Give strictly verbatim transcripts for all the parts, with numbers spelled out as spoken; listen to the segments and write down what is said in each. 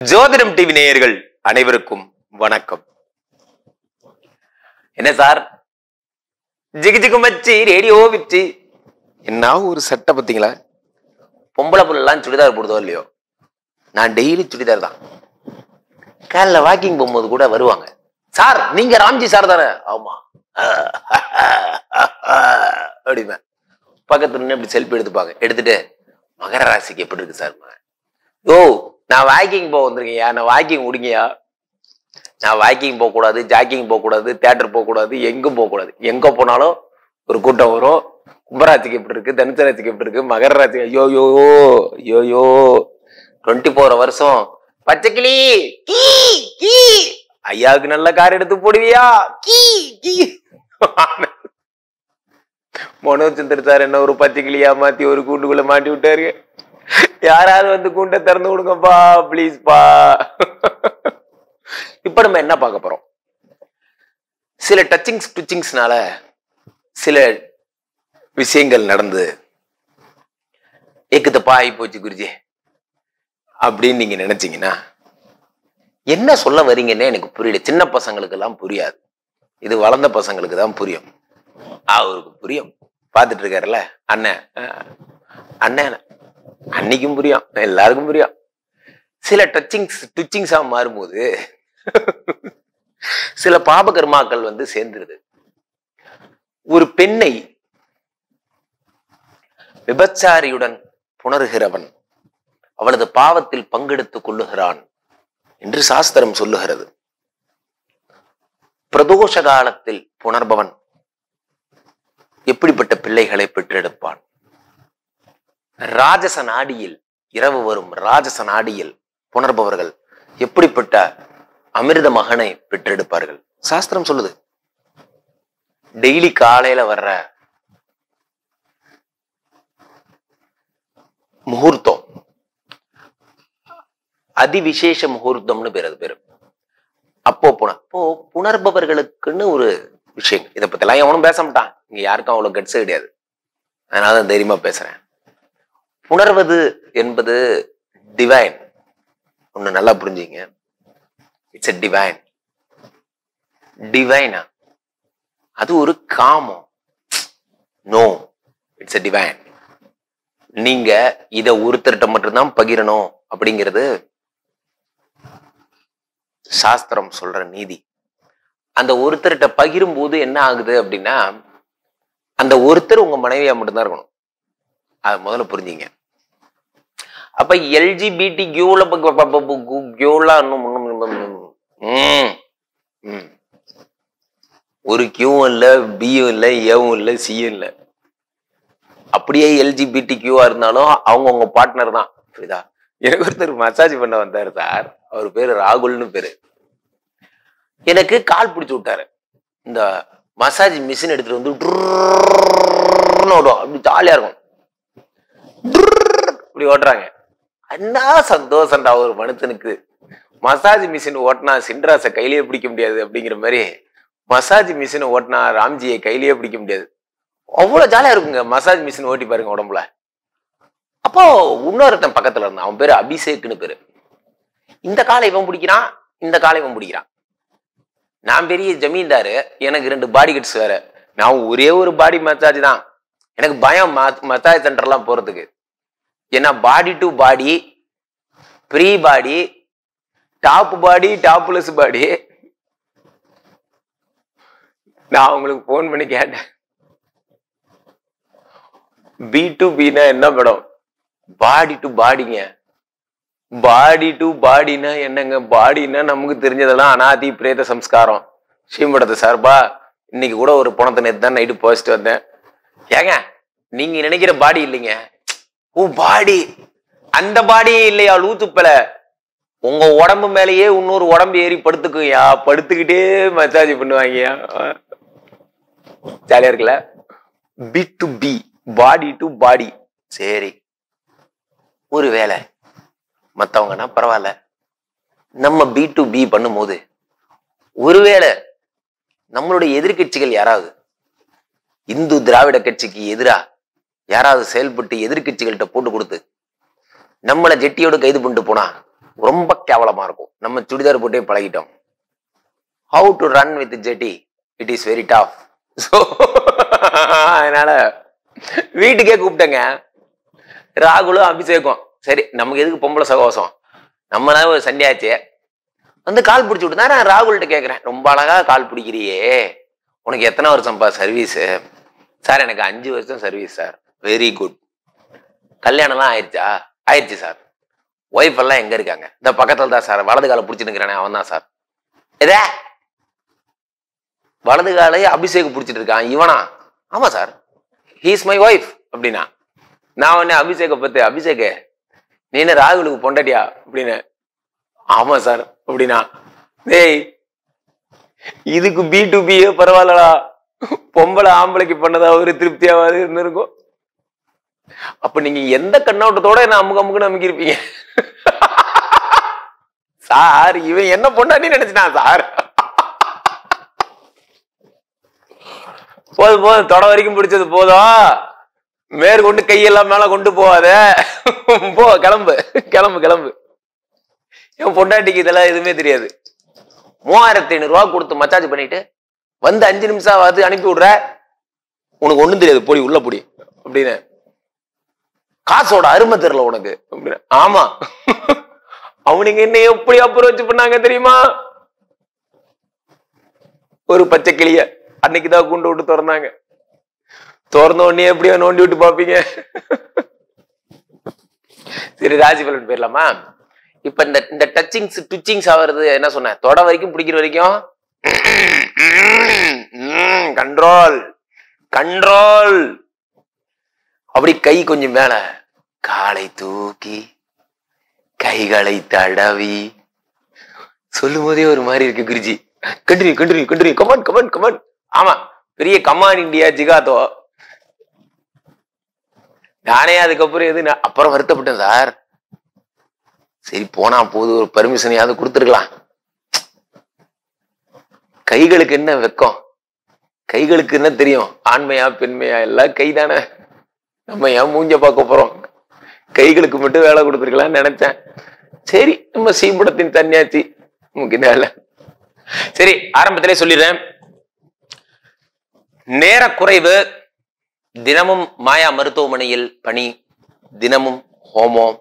ஜோதிடம் டிவி நேயர்கள் அனைவருக்கும் வணக்கம். என்ன சார் ஜிகு ஜிகு மச்சி ரேடியோ விச்சி என்ன ஒரு சட்டை பார்த்தீங்களா? பொம்பளை புள்ளெல்லாம் சுடிதார் போடுதோ இல்லையோ, நான் டெய்லி சுடிதார் தான். காலைல வாக்கிங் போகும்போது கூட வருவாங்க, சார் நீங்க ராம்ஜி சார் தானே? ஆமா அப்படிமா பக்கத்துல நின்று அப்படி செல்ஃபி எடுத்துப்பாங்க. எடுத்துட்டு மகர ராசிக்கு எப்படி இருக்கு சார்? ஓ நான் வாக்கிங் போக வந்திருக்கேயா, நான் வாக்கிங் முடிங்கயா. நான் வாக்கிங் போகக்கூடாது, ஜாக்கிங் போகக்கூடாது, தியேட்டர் போகக்கூடாது, எங்கும் போகக்கூடாது. எங்க போனாலும் ஒரு கூட்டம் வரும். கும்பராசிக்கு எப்படி இருக்கு, தனுசு ராசிக்கு எப்படி இருக்கு, மகர ராசி ஐயோ யோ யோயோ டுவெண்ட்டி ஃபோர் வருஷம் பச்சைக்கிளி கீ கீ ஐயாவுக்கு நல்ல கார் எடுத்து போடுவியா கீ கீ. மனோஜ் சார் என்ன ஒரு பச்சைக்கிளியா மாத்தி ஒரு கூண்டுக்குள்ள மாட்டி விட்டாரு. யாராவது வந்து கூண்டை திறந்து விடுங்கப்பா பிளீஸ்பா. இப்ப நம்ம என்ன பார்க்க போறோம்? சில டச்சிங்ஸ் டுச்சிங்ஸ்னால சில விஷயங்கள் நடந்து ஏக்குத்தப்பா ஆகி போச்சு குருஜி அப்படின்னு நீங்க நினைச்சீங்கன்னா என்ன சொல்ல வரீங்கன்னு எனக்கு புரியல. சின்ன பசங்களுக்கு எல்லாம் புரியாது, இது வளர்ந்த பசங்களுக்கு தான் புரியும். அவருக்கு புரியும், பார்த்துட்டு இருக்காருல்ல அண்ணன் அண்ணன் அன்னைக்கும் புரியும், எல்லாருக்கும் புரியும். சில டச்சிங்ஸ் டுச்சிங்ஸா மாறும்போது சில பாபகர்மாக்கள் வந்து சேர்ந்துருது. ஒரு பெண்ணை விபச்சாரியுடன் புணர்கிறவன் அவளது பாவத்தில் பங்கெடுத்துக் கொள்ளுகிறான் என்று சாஸ்திரம் சொல்லுகிறது. பிரதோஷ காலத்தில் புணர்பவன் எப்படிப்பட்ட பிள்ளைகளை பெற்றெடுப்பான்? ராஜச நாடியில் இரவு வரும் ராஜச நாடியில் புணர்பவர்கள் எப்படிப்பட்ட அமிர்த மகனை பெற்றெடுப்பார்கள்? சாஸ்திரம் சொல்லுது. டெய்லி காலையில வர்ற முகூர்த்தம் அதிவிசேஷ முகூர்த்தம்னு பேர், அது பேரு. அப்போ புன அப்போ புணர்பவர்களுக்குன்னு ஒரு விஷயம். இதை பத்தி எல்லாம் எவனும் பேச மாட்டான், இங்க யாருக்கும் அவ்வளவு கட்ஸ் கிடையாது. அதனால தைரியமா பேசுறேன். புணர்வது என்பது டிவைன். ஒண்ணு நல்லா புரிஞ்சுங்க, இட்ஸ் எ டிவைன். டிவைனா அது ஒரு காமம்? No, it's a divine. நீங்க இத ஒருத்தர்கிட்ட மட்டும்தான் பகிரணும் அப்படிங்கிறது சாஸ்திரம் சொல்ற நீதி. அந்த ஒருத்தர்கிட்ட பகிரும் போது என்ன ஆகுது அப்படின்னா, அந்த ஒருத்தர் உங்க மனைவியா மட்டும்தான் இருக்கணும். அது முதல்ல புரிஞ்சுங்க. அப்ப எல்ஜிபிடி கியூல ஒரு கியூவும் இல்ல, பியும் இல்ல, ஏவும் இல்ல, சியும் இல்ல. அப்படியே எல்ஜிபிடி கியூவா இருந்தாலும் அவங்க உங்க பார்ட்னர் தான். புரியுதா? எனக்கு ஒருத்தர் மசாஜ் பண்ண வந்தாரு சார், அவர் பேரு ராகுல்னு பேரு. எனக்கு கால் பிடிச்சு விட்டாரு. இந்த மசாஜ் மிஷின் எடுத்துட்டு வந்து ஓடும், அப்படி ஜாலியா இருக்கும். இப்படி ஓட்டுறாங்க. அண்ணா சந்தோஷம்டா ஒரு மனுஷனுக்கு. மசாஜ் மிஷின் ஓட்டினா சின்ராசை கையிலேயே பிடிக்க முடியாது அப்படிங்கிற மாதிரி மசாஜ் மிஷின் ஓட்டினா ராம்ஜியை கையிலேயே பிடிக்க முடியாது. அவ்வளவு ஜாலியா இருக்குங்க மசாஜ் மிஷின் ஓட்டி பாருங்க உடம்புல. அப்போ இன்னொருத்தன் பக்கத்துல இருந்தான், அவன் பேரு அபிஷேக்னு பேரு. இந்த காலை இவன் பிடிக்கிறான், இந்த காலை இவன் பிடிக்கிறான். நான் பெரிய ஜமீன்தாரு, எனக்கு ரெண்டு பாடி கட்ஸ் வேற. நான் ஒரே ஒரு பாடி மசாஜ் தான். எனக்கு பயம் மசாஜ் சென்டர்லாம் போறதுக்கு. ஏன்னா body to body, free body, top body, topless body. நான் உங்களுக்கு போன் பண்ணி கேட்டேன், பி டு பினா என்ன மேடம்? பாடி டு பாடிங்க. பாடி டு பாடினா என்னங்க? பாடினா நமக்கு தெரிஞ்சதெல்லாம் அனாதி பிரேத சம்ஸ்காரம். ஸ்ரீமடத்தை சார்பா இன்னைக்கு கூட ஒரு பணத்தை நேற்று தான் நைட்டு போஸ்ட் வந்தேன். ஏங்க நீங்க நினைக்கிற பாடி இல்லைங்க. ஓ பாடி, அந்த பாடியே இல்லையா லூத்துப்பல? உங்க உடம்பு மேலேயே இன்னொரு உடம்பு ஏறி படுத்துக்குயா, படுத்துக்கிட்டே மசாஜ் பண்ணுவாங்கயா. ஜாலியா இருக்குல்ல? B to B, body to body. சரி, ஒரு வேலை மற்றவங்கன்னா பரவாயில்ல, நம்ம பி டு பி பண்ணும் போது ஒருவேளை நம்மளுடைய எதிர்கட்சிகள் யாராவது இந்து திராவிட கட்சிக்கு எதிரா யாராவது செயல்பட்டு எதிர்கட்சிகள்கிட்ட போட்டு கொடுத்து நம்மளை ஜெட்டியோடு கைது பண்ணிட்டு போனா ரொம்ப கேவலமா இருக்கும். நம்ம சுடிதார் போட்டே பழகிட்டோம். ஹவு டு ரன் வித் ஜெட்டி, it is very tough. So அதனால வீட்டுக்கே கூப்பிட்டேங்க. ராகுலும் அபிஷேகம். சரி நமக்கு எதுக்கு பொம்பளை சகவாசம், நம்மளால ஒரு சண்டையாச்சே. வந்து கால் பிடிச்சி விட்டு தான் நான் ராகுல்கிட்ட கேட்குறேன், ரொம்ப அழகா கால் பிடிக்கிறியே, உனக்கு எத்தனை வருஷம்ப்பா சர்வீஸு? சார் எனக்கு அஞ்சு வருஷம் சர்வீஸ் சார். Very good. கல்யாணம்லாம் ஆயிடுச்சா? ஆயிடுச்சு சார். ஒய்ஃப் எல்லாம் எங்க இருக்காங்க? இந்த பக்கத்துல தான் சார், வலது காலை பிடிச்சிட்டு இருக்கிறானே அவன் தான் சார். எதே வலது காலையே அபிஷேக் பிடிச்சிட்டு இருக்கான் இவனா? ஆமா sir, he is my wife அப்படின்னா. நான் உடனே அபிஷேக பத்து, அபிஷேக நீ என்ன ராகுலுக்கு பொண்டாட்டியா அப்படின்னு. ஆமா சார் அப்படின்னா. டேய் இதுக்கு பி டு பியே பரவாயில்லடா, பொம்பளை ஆம்பளைக்கு பண்ணதா ஒரு திருப்தியாவது இருந்திருக்கும். அப்ப நீங்க எந்த கண்ணோட்டத்தோட என்ன அமுக அமுக்குன்னு அமுக்கிருப்பீங்க? சார் இவன் என்ன பொண்டாட்டின்னு நினைச்சிட்டான் சார். போதும் போதும், தொட வரைக்கும் பிடிச்சது போதும், மேற்கொண்டு கையெல்லாம் மேல கொண்டு போவாத, போ கிளம்பு கிளம்பு கிளம்பு. என் பொண்டாட்டிக்கு இதெல்லாம் எதுவுமே தெரியாது. மூவாயிரத்தி ஐநூறு ரூபா கொடுத்து மசாஜ் பண்ணிட்டு வந்து அஞ்சு நிமிஷம் ஆகுது அனுப்பி விடுற, உனக்கு ஒண்ணும் தெரியாது பொடி உள்ள பொடி அப்படின்னு. காசோட அருமை தெரியல உனக்கு அப்படின்னு. ஆமா, அவனுங்க என்ன எப்படி அப்ரோச் பண்ணாங்க தெரியுமா? ஒரு பச்சை கிளிய அன்னைக்குதான் கூண்டு விட்டு திறந்தாங்க. திறந்த உடனே எப்படியோ நோண்டி விட்டு பாப்பீங்க. சரி ராசி பலன் போயிடலாமா? இப்ப இந்த இந்த டச்சிங்ஸ் டுச்சிங்ஸ் ஆகிறது என்ன சொன்ன, தொட வரைக்கும் பிடிக்கிற வரைக்கும் கண்ட்ரோல் கண்ட்ரோல். அப்படி கை கொஞ்சம் மேல, காலை தூக்கி கைகளை தடவி சொல்லும் போதே ஒரு மாதிரி இருக்கு Guruji. Continue continue continue come on come on come on. ஆமா, பெரிய கமான் இண்டியா ஜிகாதோ. நானே அதுக்கப்புறம் எது அப்புறம் வருத்தப்பட்டேன் சார். சரி போனா போது, ஒரு பர்மிஷனையாவது கொடுத்துருக்கலாம். கைகளுக்கு என்ன வெக்கம், கைகளுக்கு என்ன தெரியும், ஆண்மையா பெண்மையா எல்லாம் கை தானே. நம்ம ஏன் மூஞ்ச பார்க்க போறோம், கைகளுக்கு மட்டும் வேலை கொடுத்துருக்கலாம்னு நினைச்சேன். சரி நம்ம சீம்படத்தின் தன்னியாச்சு முக்கிய. சரி ஆரம்பத்திலே சொல்லிடுறேன், நேர குறைவு, தினமும் மாயா மருத்துவமனையில் பணி, தினமும் ஹோமம்,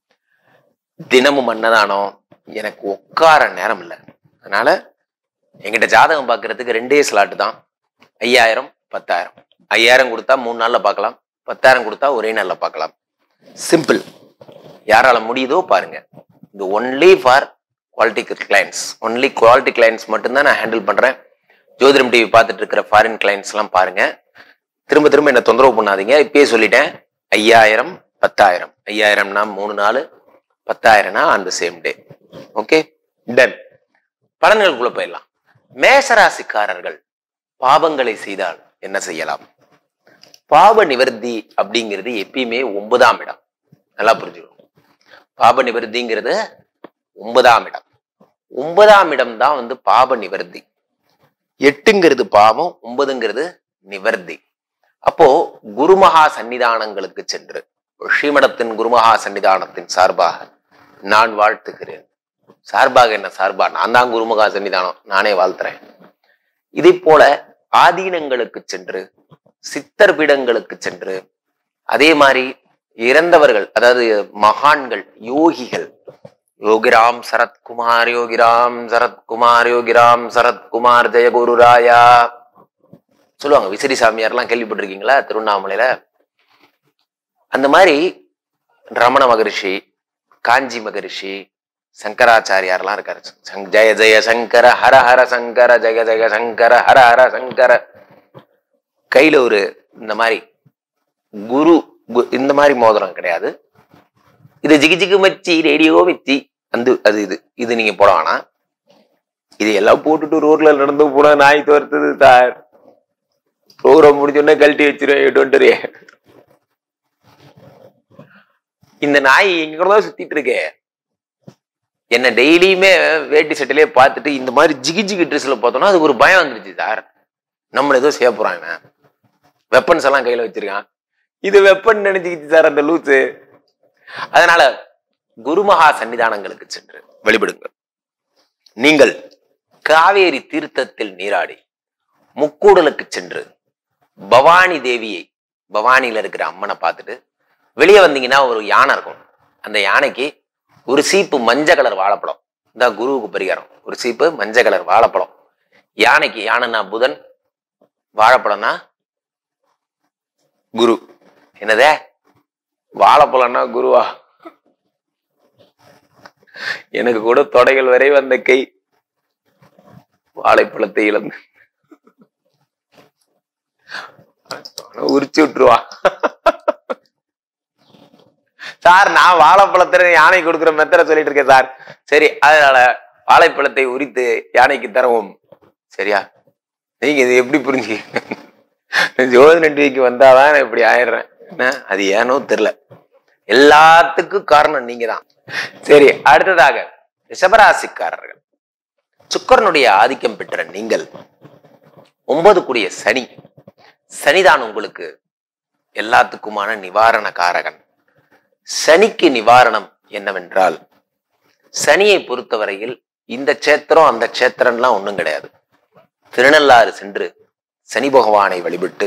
தினமும் அன்னதானம், எனக்கு உட்கார நேரம் இல்லை. அதனால எங்கிட்ட ஜாதகம் பார்க்கறதுக்கு ரெண்டே ஸ்லாட்டு தான், ஐயாயிரம் பத்தாயிரம். ஐயாயிரம் கொடுத்தா மூணு நாள்ல பார்க்கலாம், பத்தாயிரம் கொடுத்தா ஒரே நாள்ல பார்க்கலாம். சிம்பிள். யாரால முடியுதோ பாருங்க. இது only for quality clients, only quality clients மட்டும்தான் நான் ஹேண்டில் பண்றேன். ஜோதிடம் டிவி பார்த்துட்டு இருக்கிற ஃபாரின் கிளைண்ட்ஸ் எல்லாம் பாருங்க, திரும்ப திரும்ப என்ன தொந்தரவு பண்ணாதீங்க. இப்பயே சொல்லிட்டேன், ஐயாயிரம் பத்தாயிரம். ஐயாயிரம்னா மூணு நாள், பத்தாயிரம்னா அந்த சேம் டே. Okay done. பலன்களுக்குள்ள போயிடலாம். மேசராசிக்காரர்கள் பாவங்களை செய்தால் என்ன செய்யலாம்? பாவ நிவர்த்தி அப்படிங்கிறது எப்பயுமே ஒன்பதாம் இடம். நல்லா புரிஞ்சுக்கணும். பாவ நிவர்த்திங்கிறது ஒன்பதாம் இடம். ஒன்பதாம் இடம் தான் வந்து பாவ நிவர்த்தி. எட்டுங்கிறது பாவம், ஒன்பதுங்கிறது நிவர்த்தி. அப்போ குருமகா சன்னிதானங்களுக்கு சென்று, ஸ்ரீமடத்தின் குருமகா சன்னிதானத்தின் சார்பாக நான் வாழ்த்துகிறேன். சார்பாக என்ன சார்பா, நான் தான் குருமகா சன்னிதானம், நானே வாழ்த்துறேன். இதே போல ஆதீனங்களுக்கு சென்று, சித்தர் பீடங்களுக்கு சென்று, அதே மாதிரி இறந்தவர்கள், அதாவது மகான்கள், யோகிகள், யோகிராம் சரத்குமார், யோகிராம் சரத்குமார், யோகிராம் சரத்குமார் ஜெயகுருராயா சொல்லுவாங்க. விசிறி சாமியார்லாம் கேள்விப்பட்டிருக்கீங்களா திருவண்ணாமலையில? அந்த மாதிரி ரமண மகரிஷி, காஞ்சி மகரிஷி, சங்கராச்சாரியார்லாம் இருக்காரு. ஜெய ஜெய சங்கர ஹர ஹர சங்கர, ஜெய ஜெய சங்கர ஹர ஹர சங்கர. கையில ஒரு இந்த மாதிரி குரு, இந்த மாதிரி மோதிரம் கிடையாது, இது ஜிகு ஜிகு மச்சி ரேடியோ வச்சி அந்த அது இது இது நீங்க போட வேணாம். இது எல்லாம் போட்டுட்டு ரோட்ல நடந்து போனா நாய் துரத்துது சார். ப்ரோக்ராம் முடிச்சோன்னா கழட்டி வச்சிருவேன். இந்த நாய் எங்க கூட தான் சுத்திட்டு இருக்கே. என்ன டெய்லியுமே வேட்டி சட்டிலே பார்த்துட்டு இந்த மாதிரி ஜிகி ஜிகி ட்ரெஸ்ல பார்த்தோம்னா அதுக்கு ஒரு பயம் வந்துருச்சு சார். நம்மள ஏதோ செய்ய போறாங்க, வெப்பன்ஸ் எல்லாம் கையில வச்சிருக்கான், இது வெப்பன் நினைச்சுக்கிச்சு சார் அந்த லூசு. அதனால குருமகா சன்னிதானங்களுக்கு சென்று வழிபடுங்கள். நீங்கள் காவேரி தீர்த்தத்தில் நீராடி முக்கூடலுக்கு சென்று பவானி தேவியை, பவானியில இருக்கிற அம்மனை பார்த்துட்டு வெளியே வந்தீங்கன்னா ஒரு யானை இருக்கும். அந்த யானைக்கு ஒரு சீப்பு மஞ்சள் கலர் வாழைப்பழம், இந்த குருவுக்கு பரிகாரம். ஒரு சீப்பு மஞ்சள் கலர் வாழைப்பழம் யானைக்கு. யானைனா புதன், வாழைப்பழம்னா குரு. என்னதே வாழைப்பழம்னா குருவா? எனக்கு கூட தொடைகள் வரை வந்த கை வாழைப்பழத்தை இழந்து உரிச்சு விட்டுருவா. சார், நான் வாழைப்பழத்தை யானை கொடுக்குற மெத்தட சொல்லிட்டு இருக்கேன் சார். சரி, அதனால வாழைப்பழத்தை உரித்து யானைக்கு தரவும். சரியா? நீங்க இது எப்படி புரிஞ்சு ஜோதி நன்றிக்கு வந்தாதான் இப்படி ஆயிடுறேன். அது ஏனோ தெரியல. எல்லாத்துக்கும் காரணம் நீங்க தான். சரி, அடுத்ததாக ரிஷபராசிக்காரர்கள். சுக்கரனுடைய ஆதிக்கம் பெற்ற நீங்கள், ஒன்பது கூடிய சனி, சனிதான் உங்களுக்கு எல்லாத்துக்குமான நிவாரண காரகன். சனிக்கு நிவாரணம் என்னவென்றால், சனியை பொறுத்தவரையில் இந்த சேத்திரம் அந்த சேத்திரம்லாம் ஒண்ணும் கிடையாது. திருநள்ளாறு சென்று சனி பகவானை வழிபட்டு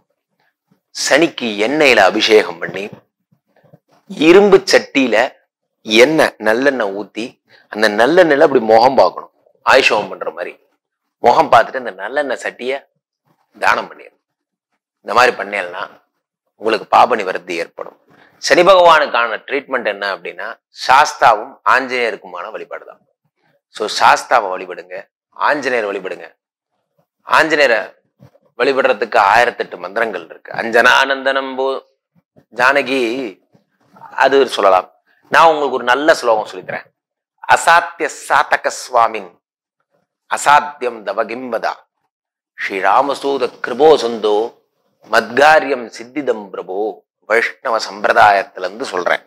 சனிக்கு எண்ணெயில அபிஷேகம் பண்ணி இரும்பு சட்டியில எண்ணெய் நல்லெண்ணெய் ஊத்தி அந்த நல்லெண்ணெயில அப்படி முகம் பார்க்கணும். ஆயுஷம் பண்ற மாதிரி முகம் பார்த்துட்டு அந்த நல்லெண்ணெய் சட்டிய தானம் பண்ணிடணும். இந்த மாதிரி பண்ணேன்னா உங்களுக்கு பாப நிவர்த்தி ஏற்படும். சனி பகவானுக்கான ட்ரீட்மெண்ட் என்ன அப்படின்னா, சாஸ்தாவும் ஆஞ்சநேயருக்குமான வழிபாடு தான். ஸோ சாஸ்தாவை வழிபடுங்க, ஆஞ்சநேயர் வழிபடுங்க. ஆஞ்சநேயரை வழிபடுறதுக்கு ஆயிரத்தெட்டு மந்திரங்கள் இருக்கு. அஞ்சனானந்தனம் போ ஜானகி, அது சொல்லலாம். நான் உங்களுக்கு ஒரு நல்ல ஸ்லோகம் சொல்லித்தரேன். அசாத்திய சாத்தக சுவாமின் அசாத்தியம் தவகிம்பதா ஸ்ரீராமசூத கிருபோ சொந்தோ மத்காரியம் சித்திதம் பிரபோ. வைஷ்ணவ சம்பிரதாயத்துல இருந்து சொல்றேன்.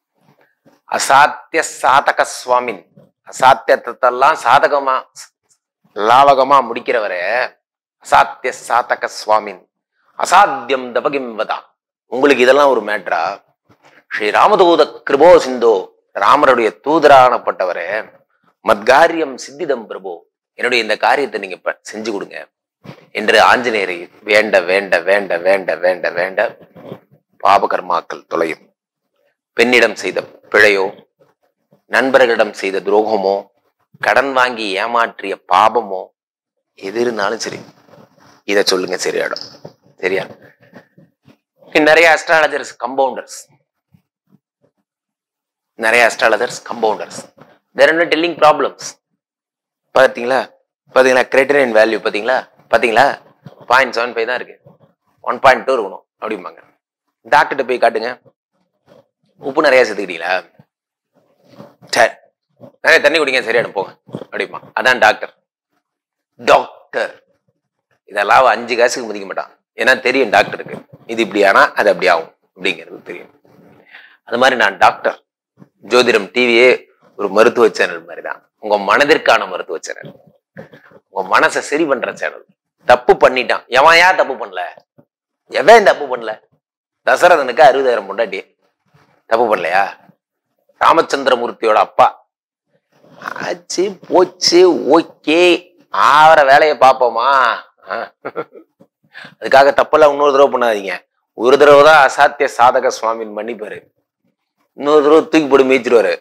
அசாத்திய சாதக சுவாமின், அசாத்தியத்தெல்லாம் சாதகமா லாவகமா முடிக்கிறவரே அசாத்திய சாதக சுவாமின் அசாத்தியம் தபகிம்பதா. உங்களுக்கு இதெல்லாம் ஒரு மேட்ரா? ஸ்ரீ ராமதூத கிருபோ சிந்தோ, ராமருடைய தூதரானப்பட்டவரே, மத்காரியம் சித்திதம் பிரபோ, என்னுடைய இந்த காரியத்தை நீங்க செஞ்சு கொடுங்க என்று ஆஞ்சநேயரை வேண்ட வேண்ட வேண்ட வேண்ட வேண்ட வேண்ட பாபகர்மாக்கள் தொலையும். பெண்ணிடம் செய்த பிழையோ, நண்பர்களிடம் செய்த துரோகமோ, கடன் வாங்கி ஏமாற்றிய பாபமோ எது இருந்தாலும் சரி, இதை சொல்லுங்க, சரியாடும். சரியா? நிறைய அஸ்ட்ராலஜர்ஸ் கம்பவுண்டர்ஸ், நிறைய astrologers compounders there are not telling problems. பாத்தீங்களா பாத்தீங்களா கிரைட்டீரியன் வேல்யூ பாத்தீங்களா பாத்தீங்களா பாயிண்ட் செவன் ஃபைவ் தான் இருக்கு, ஒன் பாயிண்ட் டூ இருக்கணும் அப்படிம்பாங்க. டாக்டர்கிட்ட போய் காட்டுங்க, உப்பு நிறைய சேர்த்துக்கிட்டீங்களா, சரி நிறைய தண்ணி குடிங்க, சரியாடும் போங்க அப்படிமா. அதான் டாக்டர். டாக்டர் இதெல்லாம் அஞ்சு காசுக்கு மதிக்க மாட்டான். ஏன்னா தெரியும் டாக்டருக்கு இது இப்படி ஆனா அது அப்படி ஆகும் அப்படிங்கிறது தெரியும். அது மாதிரி நான் டாக்டர். ஜோதிடம் டிவியே ஒரு மருத்துவ சேனல் மாதிரிதான். உங்க மனதிற்கான மருத்துவ சேனல், உங்க மனசை சரி பண்ற சேனல். தப்பு பண்ணிட்டான், எவன் ஏன் தப்பு பண்ணல, எவன் தப்பு பண்ணல? தசரதனுக்கு அறுபதாயிரம் பொண்டாட்டி, தப்பு பண்ணலையா? ராமச்சந்திரமூர்த்தியோட அப்பா, ஆச்சு போச்சு ஓகே, ஆவற வேலையை பார்ப்போமா. அதுக்காக தப்பெல்லாம் இன்னொரு தடவை பண்ணாதீங்க. ஒரு தடவை தான் அசாத்திய சாதக சுவாமின் மன்னிப்பாரு, இன்னொரு தடவை தூக்கி போட்டு மீச்சிருவாரு.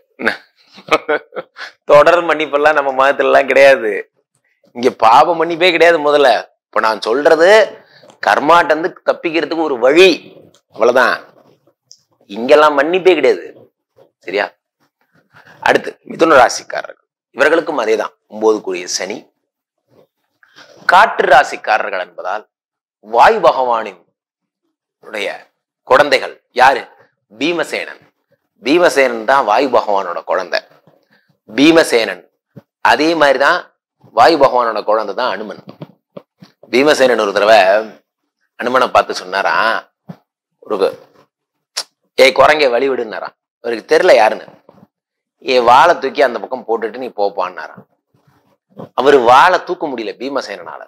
தொடர் மன்னிப்பெல்லாம் நம்ம மதத்துல எல்லாம் கிடையாது. இங்க பாப மன்னிப்பே கிடையாது. முதல்ல இப்ப நான் சொல்றது கர்மாட்டந்து தப்பிக்கிறதுக்கு ஒரு வழி, அவ்வளவுதான். இங்கெல்லாம் மன்னிப்பே கிடையாது. சரியா? அடுத்து மிதுன ராசிக்காரர்கள், இவர்களுக்கும் அதேதான். ஒன்பது கூடிய சனி. காற்று ராசிக்காரர்கள் என்பதால் வாயு பகவானின் உடைய குழந்தைகள் யாரு? பீமசேனன். பீமசேனன் தான் வாயு பகவானோட குழந்தை. பீமசேனன் அதே மாதிரிதான் வாயு பகவானோட குழந்தை தான் அனுமன். பீமசேனன் ஒரு தடவை அனுமனை பார்த்து சொன்னாராம், ஒரு ஏ குரங்க வழிவிடுனாராம். அவருக்கு தெரியல யாருன்னு. ஏ வாழை தூக்கி அந்த பக்கம் போட்டுட்டு நீ போப்பான்னாராம். அவரு வாழை தூக்க முடியல பீமசேனனால.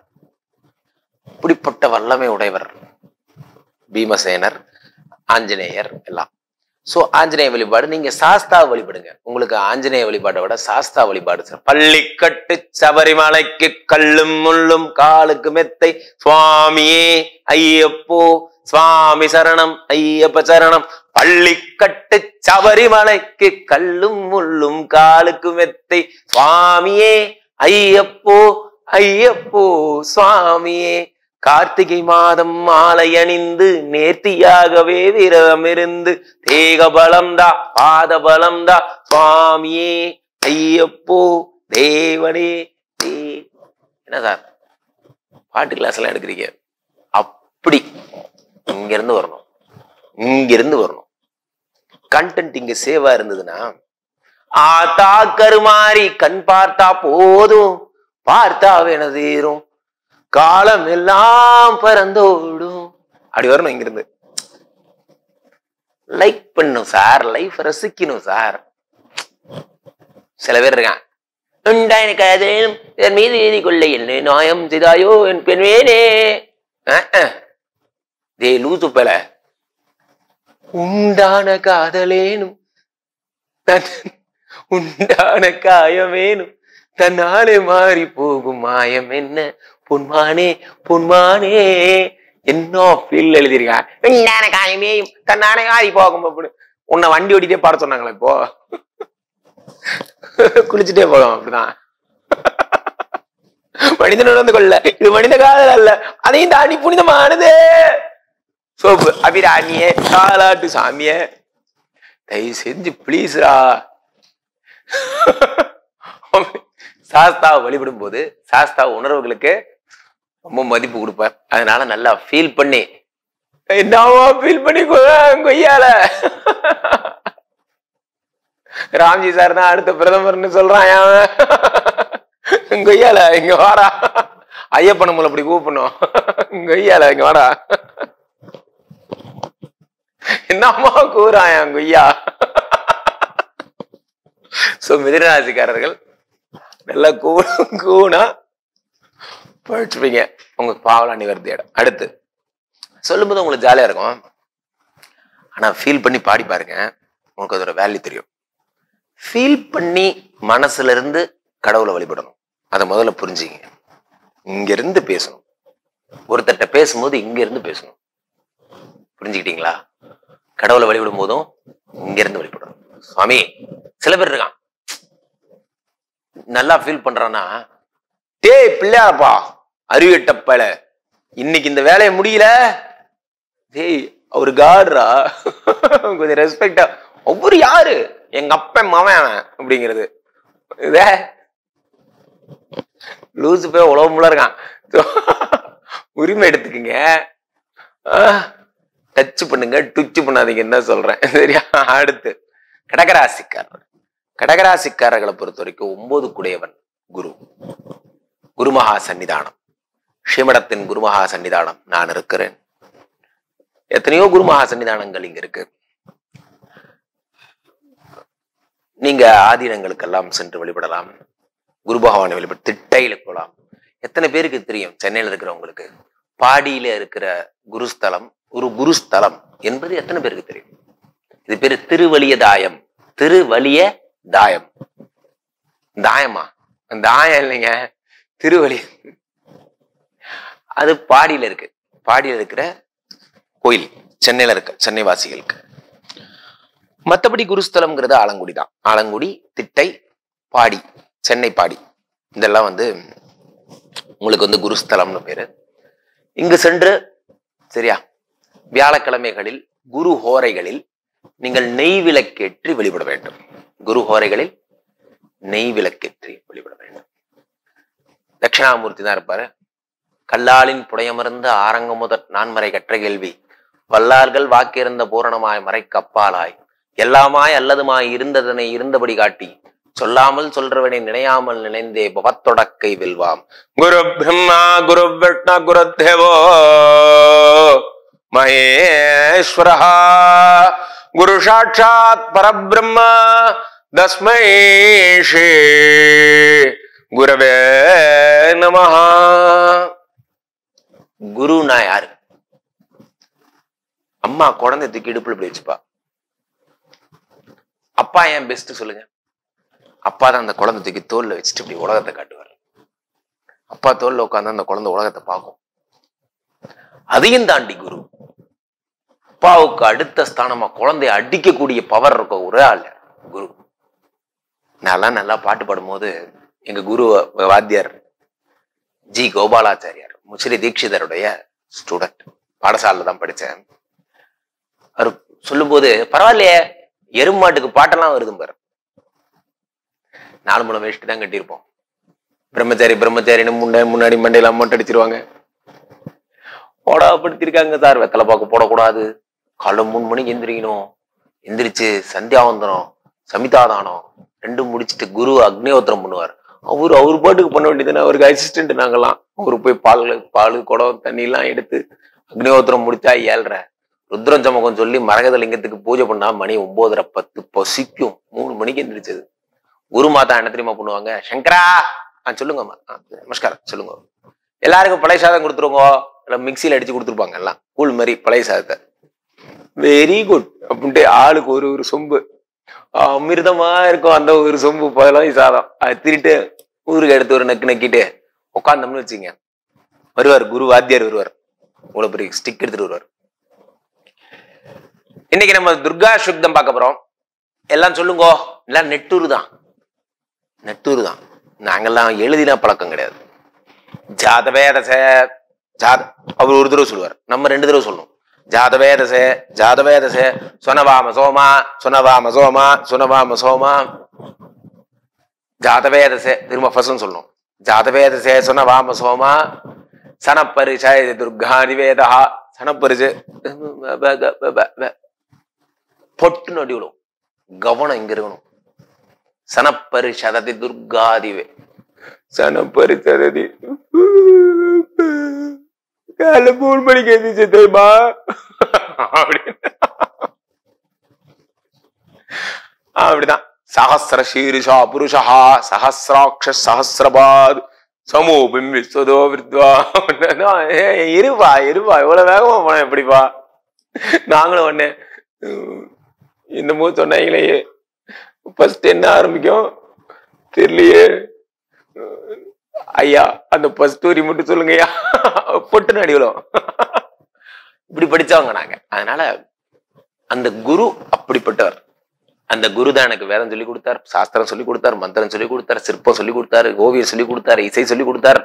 இப்படிப்பட்ட வல்லமை உடையவர் பீமசேனர், ஆஞ்சநேயர் எல்லாம். சோ ஆஞ்சநேய வழிபாடு நீங்க சாஸ்தா வழிபடுங்க. உங்களுக்கு ஆஞ்சநேய வழிபாட்டை விட சாஸ்தா வழிபாடு. பள்ளிக்கட்டு சபரிமலைக்கு கல்லும் முள்ளும் காலுக்கு மெத்தை சுவாமியே ஐயப்போ சுவாமி சரணம் ஐயப்ப சரணம். பள்ளிக்கட்டு சபரிமலைக்கு கல்லும் முள்ளும் காலுக்கு மெத்தை சுவாமியே ஐயப்போ ஐயப்போ சுவாமியே. கார்த்திகை மாதம் மாலை அணிந்து நேர்த்தியாகவே விரதம் இருந்து தேக பலம்தா பாத பலம்தா சுவாமியே ஐயப்போ தேவனே தே. என்ன சார் பாட்டு கிளாஸ் எல்லாம் எடுக்கிறீங்க? அப்படி இங்க இருந்து வரணும், இங்க இருந்து வரணும். கண்டென்ட் இங்க சேவா இருந்ததுன்னா ஆத்தா கருமாறி கண் பார்த்தா போதும் பார்த்தா வேணதீரும் காலம் எல்லாம் பறந்தோடும் அப்படி வரணும். இங்கிருந்து லைக் பண்ணும் சார், லைஃப் ரசிக்கணும் சார். சில பேர் இருக்கான் எனக்கு என் மீது எழுதி கொள்ள என்ன நியாயம் செய்தாயோ என் பெண்வேனே. தே லூசு பல உண்டான காதலேனும் உண்டான காயமேனும் தன்னாலே மாறி போகும் மாயம் என்ன பொன்மானே பொன்மானே. என்ன ஃபீல் எழுதிருக்கான். உண்டான காயமேயும் தன்னாலே மாறி போகும் அப்படி. உன்னை வண்டி ஓட்டிட்டே பாட சொன்னாங்களே இப்போ, குளிச்சுட்டே போகும் அப்படிதான். மனிதனோட வந்து கொள்ள இது மனித காதல் அல்ல, அதையும் தாண்டி புனிதமானது. சோப்பு அபிராமியே காலாட்டு சாமிய தயவு செஞ்சு பிளீஸ்ரா. சாஸ்தா வழிபடும் போது சாஸ்தா உணர்வுகளுக்கு ரொம்ப மதிப்பு கொடுப்பார். அதனால நல்லா ஃபீல் பண்ணி என்னவா ஃபீல் பண்ணி கொய்யால. ராம்ஜி சார் தான் அடுத்த பிரதமர்னு சொல்றான். கொய்யால இங்க வாடா, ஐயப்ப நம்மள அப்படி கூப்பிடணும். கொய்யால இங்க வாடா, என்னம்மா கூறான் கொய்யா. சோ மிதுனராசிக்காரர்கள் நல்லா கூ கூணா படிச்சுப்பீங்க. உங்க பாவலா நிவர்த்தி இடம். அடுத்து சொல்லும்போது உங்களுக்கு ஜாலியா இருக்கும், ஆனா ஃபீல் பண்ணி பாடி பாருங்க, உங்களுக்கு அதோட வேல்யூ தெரியும். ஃபீல் பண்ணி மனசுல இருந்து கடவுளை வழிபடணும். அதை முதல்ல புரிஞ்சுங்க. இங்க இருந்து பேசணும். ஒருத்தட்ட பேசும்போது இங்க இருந்து பேசணும். புரிஞ்சுக்கிட்டீங்களா? கடவுளை வழிபடும் போதும் இங்க இருந்து வழிபடணும். சுவாமி சில பேர் இருக்கான் நல்லா ஃபீல் பண்றானா, டே பிள்ளையாப்பா அறிவிட்டப்பல இன்னைக்கு இந்த வேலையை முடியல, டேய் அவரு காடுரா, கொஞ்சம் ரெஸ்பெக்டா. ஒவ்வொரு யாரு எங்க அப்பன் மவன் அப்படிங்கிறது இதே லூசு போய் உலகமுள்ள இருக்கான். உரிமை எடுத்துக்குங்க, டச் பண்ணுங்க, டுச்சு பண்ணாதீங்க. என்ன சொல்றேன் சரியா? அடுத்து கடகராசிக்காரர். கடகராசிக்காரர்களை பொறுத்த வரைக்கும் ஒன்பது குடையவன் குரு. குருமகா சன்னிதானம், ஸ்ரீமடத்தின் குருமகா சன்னிதானம் நான் இருக்கிறேன். எத்தனையோ குருமகா சன்னிதானங்கள் இங்க இருக்கு. நீங்க ஆதீனங்களுக்கெல்லாம் சென்று வழிபடலாம். குரு பகவானை வழிபட திட்டையில போகலாம். எத்தனை பேருக்கு தெரியும் சென்னையில இருக்கிறவங்களுக்கு பாடியில இருக்கிற குருஸ்தலம் ஒரு குருஸ்தலம் என்பது எத்தனை பேருக்கு தெரியும்? இது பேரு திருவலிய தாயம். திருவலிய தாயம். தாயமா? தாயம் இல்லைங்க, திருவலி. அது பாடியில இருக்கு. பாடியில இருக்கிற கோயில் சென்னையில இருக்கு, சென்னை வாசிகளுக்கு. மற்றபடி குருஸ்தலம்ங்கிறது ஆலங்குடி தான். ஆலங்குடி, திட்டை, பாடி, சென்னை பாடி, இதெல்லாம் வந்து உங்களுக்கு வந்து குருஸ்தலம்னு பேரு. இங்கு சென்று சரியா வியாழக்கிழமைகளில் குரு ஹோரைகளில் நீங்கள் நெய் விளக்கேற்றி வழிபட வேண்டும். குரு ஹோரைகளில் நெய் விளக்கேற்றி வழிபட வேண்டும். தட்சிணாமூர்த்தி தான் இருப்பாரு. கல்லாலின் புடையமர்ந்த ஆரங்க முதற் நான்மறை கற்ற கேள்வி வல்லார்கள் வாக்கிருந்த பூரணமாய் மறைக்கு அப்பாலாய் எல்லாமாய் அல்லதுமாய் இருந்ததனை இருந்தபடி காட்டி சொல்லாமல் சொல்றவனை நினையாமல் நினைந்தே பவத்தொடக்கை வெல்வாம். குரு பிரம்மா குரு விஷ்ணு குரு தேவோ மகேஸ்வரா குரு சாட்சாத் பரபிரம்ம தஸ்மை ஸ்ரீ குரவே நமஹ. குருனா யாரு? அம்மா குழந்தை தூக்கி இடுப்புல இப்படி வச்சுப்பா. அப்பா ஏன் பெஸ்ட் சொல்லுங்க? அப்பா தான் அந்த குழந்தை தூக்கி தோல்ல வச்சுட்டு இப்படி உலகத்தை காட்டுவார். அப்பா தோல்ல உட்காந்து அந்த குழந்தை உலகத்தை பார்க்கும். அதையும் தாண்டி குரு, அப்பாவுக்கு அடுத்த ஸ்தானமா குழந்தைய அடிக்கக்கூடிய பவர் இருக்க ஒரே ஆள் குரு. நான் நல்லா பாட்டு பாடும் போது எங்க குரு வாத்தியார் ஜி கோபாலாச்சாரியார், முசிறி தீட்சிதருடைய ஸ்டூடெண்ட், பாடசாலையில தான் படிச்சேன். அவர் சொல்லும் போது, பரவாயில்லையே எருமாட்டுக்கு பாட்டெல்லாம் வருது பாரு. நாலு மூலம் வேஷ்டி தான் கட்டியிருப்போம். பிரம்மச்சாரி பிரம்மச்சாரின்னு முன்னே முன்னாடி மண்டையில அமௌண்ட் அடிச்சிருவாங்க. போடாப்படுத்திருக்காங்க சார், வெத்தலை பாக்கு போடக்கூடாது, காலைல மூணு மணிக்கு எந்திரிக்கணும், எந்திரிச்சு சந்தியாவந்தனம் சமிதாதானம் ரெண்டும் முடிச்சுட்டு குரு அக்னிஹோத்திரம் பண்ணுவார். அவரு அவரு பாட்டுக்கு பண்ண வேண்டியதுன்னு, அவருக்கு அசிஸ்டன்ட் நாங்கெல்லாம். அவரு போய் பால் பால் குடம் தண்ணி எல்லாம் எடுத்து அக்னிஹோத்திரம் முடிச்சா ஏழ்ற ருத்ரம் சமகம் சொல்லி மரகத லிங்கத்துக்கு பூஜை பண்ணா மணி ஒன்பதரை பத்து பசிக்கும். மூணு மணிக்கு எந்திரிச்சது. குரு மாதா என்ன தெரியுமா பண்ணுவாங்க? சங்கரா ஆஹ் சொல்லுங்கம்மா, நமஸ்காரம் சொல்லுங்க, எல்லாருக்கும் பழைய சாதம் கொடுத்துருங்க, இல்ல மிக்சியில அடிச்சு கொடுத்துருப்பாங்க எல்லாம் கூழ் மாதிரி பழைய சாதத்தை. வெரி குட் அப்படின்ட்டு ஆளுக்கு ஒரு ஒரு சொம்பு, அமிர்தமா இருக்கும் அந்த ஒரு சொம்பு பழைய சாதம். அது திருட்டு ஊருக்கு எடுத்து ஒரு நக்கு நக்கிட்டு உட்காந்தோம்னு வச்சுங்க, வருவார் குரு வாத்தியார் வருவார், இவ்வளவு பெரிய ஸ்டிக் எடுத்துட்டு வருவார். இன்னைக்கு நம்ம துர்கா சுக்தம் பார்க்க போறோம். எல்லாம் சொல்லுங்க, எல்லாம் நெட்டூர் தான், நெட்டூர் தான். நாங்கெல்லாம் எழுதினா பழக்கம் கிடையாது. ஜாதவேதசே ஜாத அவர் ஒரு தடவை சொல்லுவார், நம்ம ரெண்டு தடவை சொல்லணும். ஜாதவேதசே ஜாதவேதசே சொனவாம சோமா சொனவாம சோமா சொனவாம சோமா ஜாதவேதசே திரும்ப ஃபர்ஸ்ட் சொல்லணும். ஜாதவேதசே சொனவாம சோமா சனப்பரிசய துர்கா நிவேதா சனப்பரிசு பொட்டுன்னு அடி விடும். கவனம் இங்க இருக்கணும். சனப்பரிசதி துர்காதிவே சனப்பரிசதி கால மூணு மணிக்கு எழுந்திரிச்சு தெரியுமா அப்படின்னு அப்படிதான். சஹஸ்ர சீருஷா புருஷா சஹஸ்ராட்ச சஹஸ்ரபாத் சமூ பிம்பிஸ்வதோ வித்வா. இருப்பா இருப்பா இவ்வளவு வேகமா போன எப்படிப்பா? நாங்களும் ஒண்ணு இந்த மூணு சொன்னாங்களே, ஃபர்ஸ்ட் என்ன ஆரம்பிக்கும் தெரியலையே ஐயா, அந்த பஸ்தூரி மட்டும் சொல்லுங்கய்யா, பொட்டு நடிகளும் இப்படி படிச்சவங்க நாங்க. அதனால அந்த குரு அப்படிப்பட்டவர். அந்த குரு தான் எனக்கு வேதம் சொல்லி கொடுத்தார், சாஸ்திரம் சொல்லி கொடுத்தார், மந்திரம் சொல்லி கொடுத்தார், சிற்பம் சொல்லி கொடுத்தாரு, ஓவியம் சொல்லி கொடுத்தாரு, இசை சொல்லி கொடுத்தார்,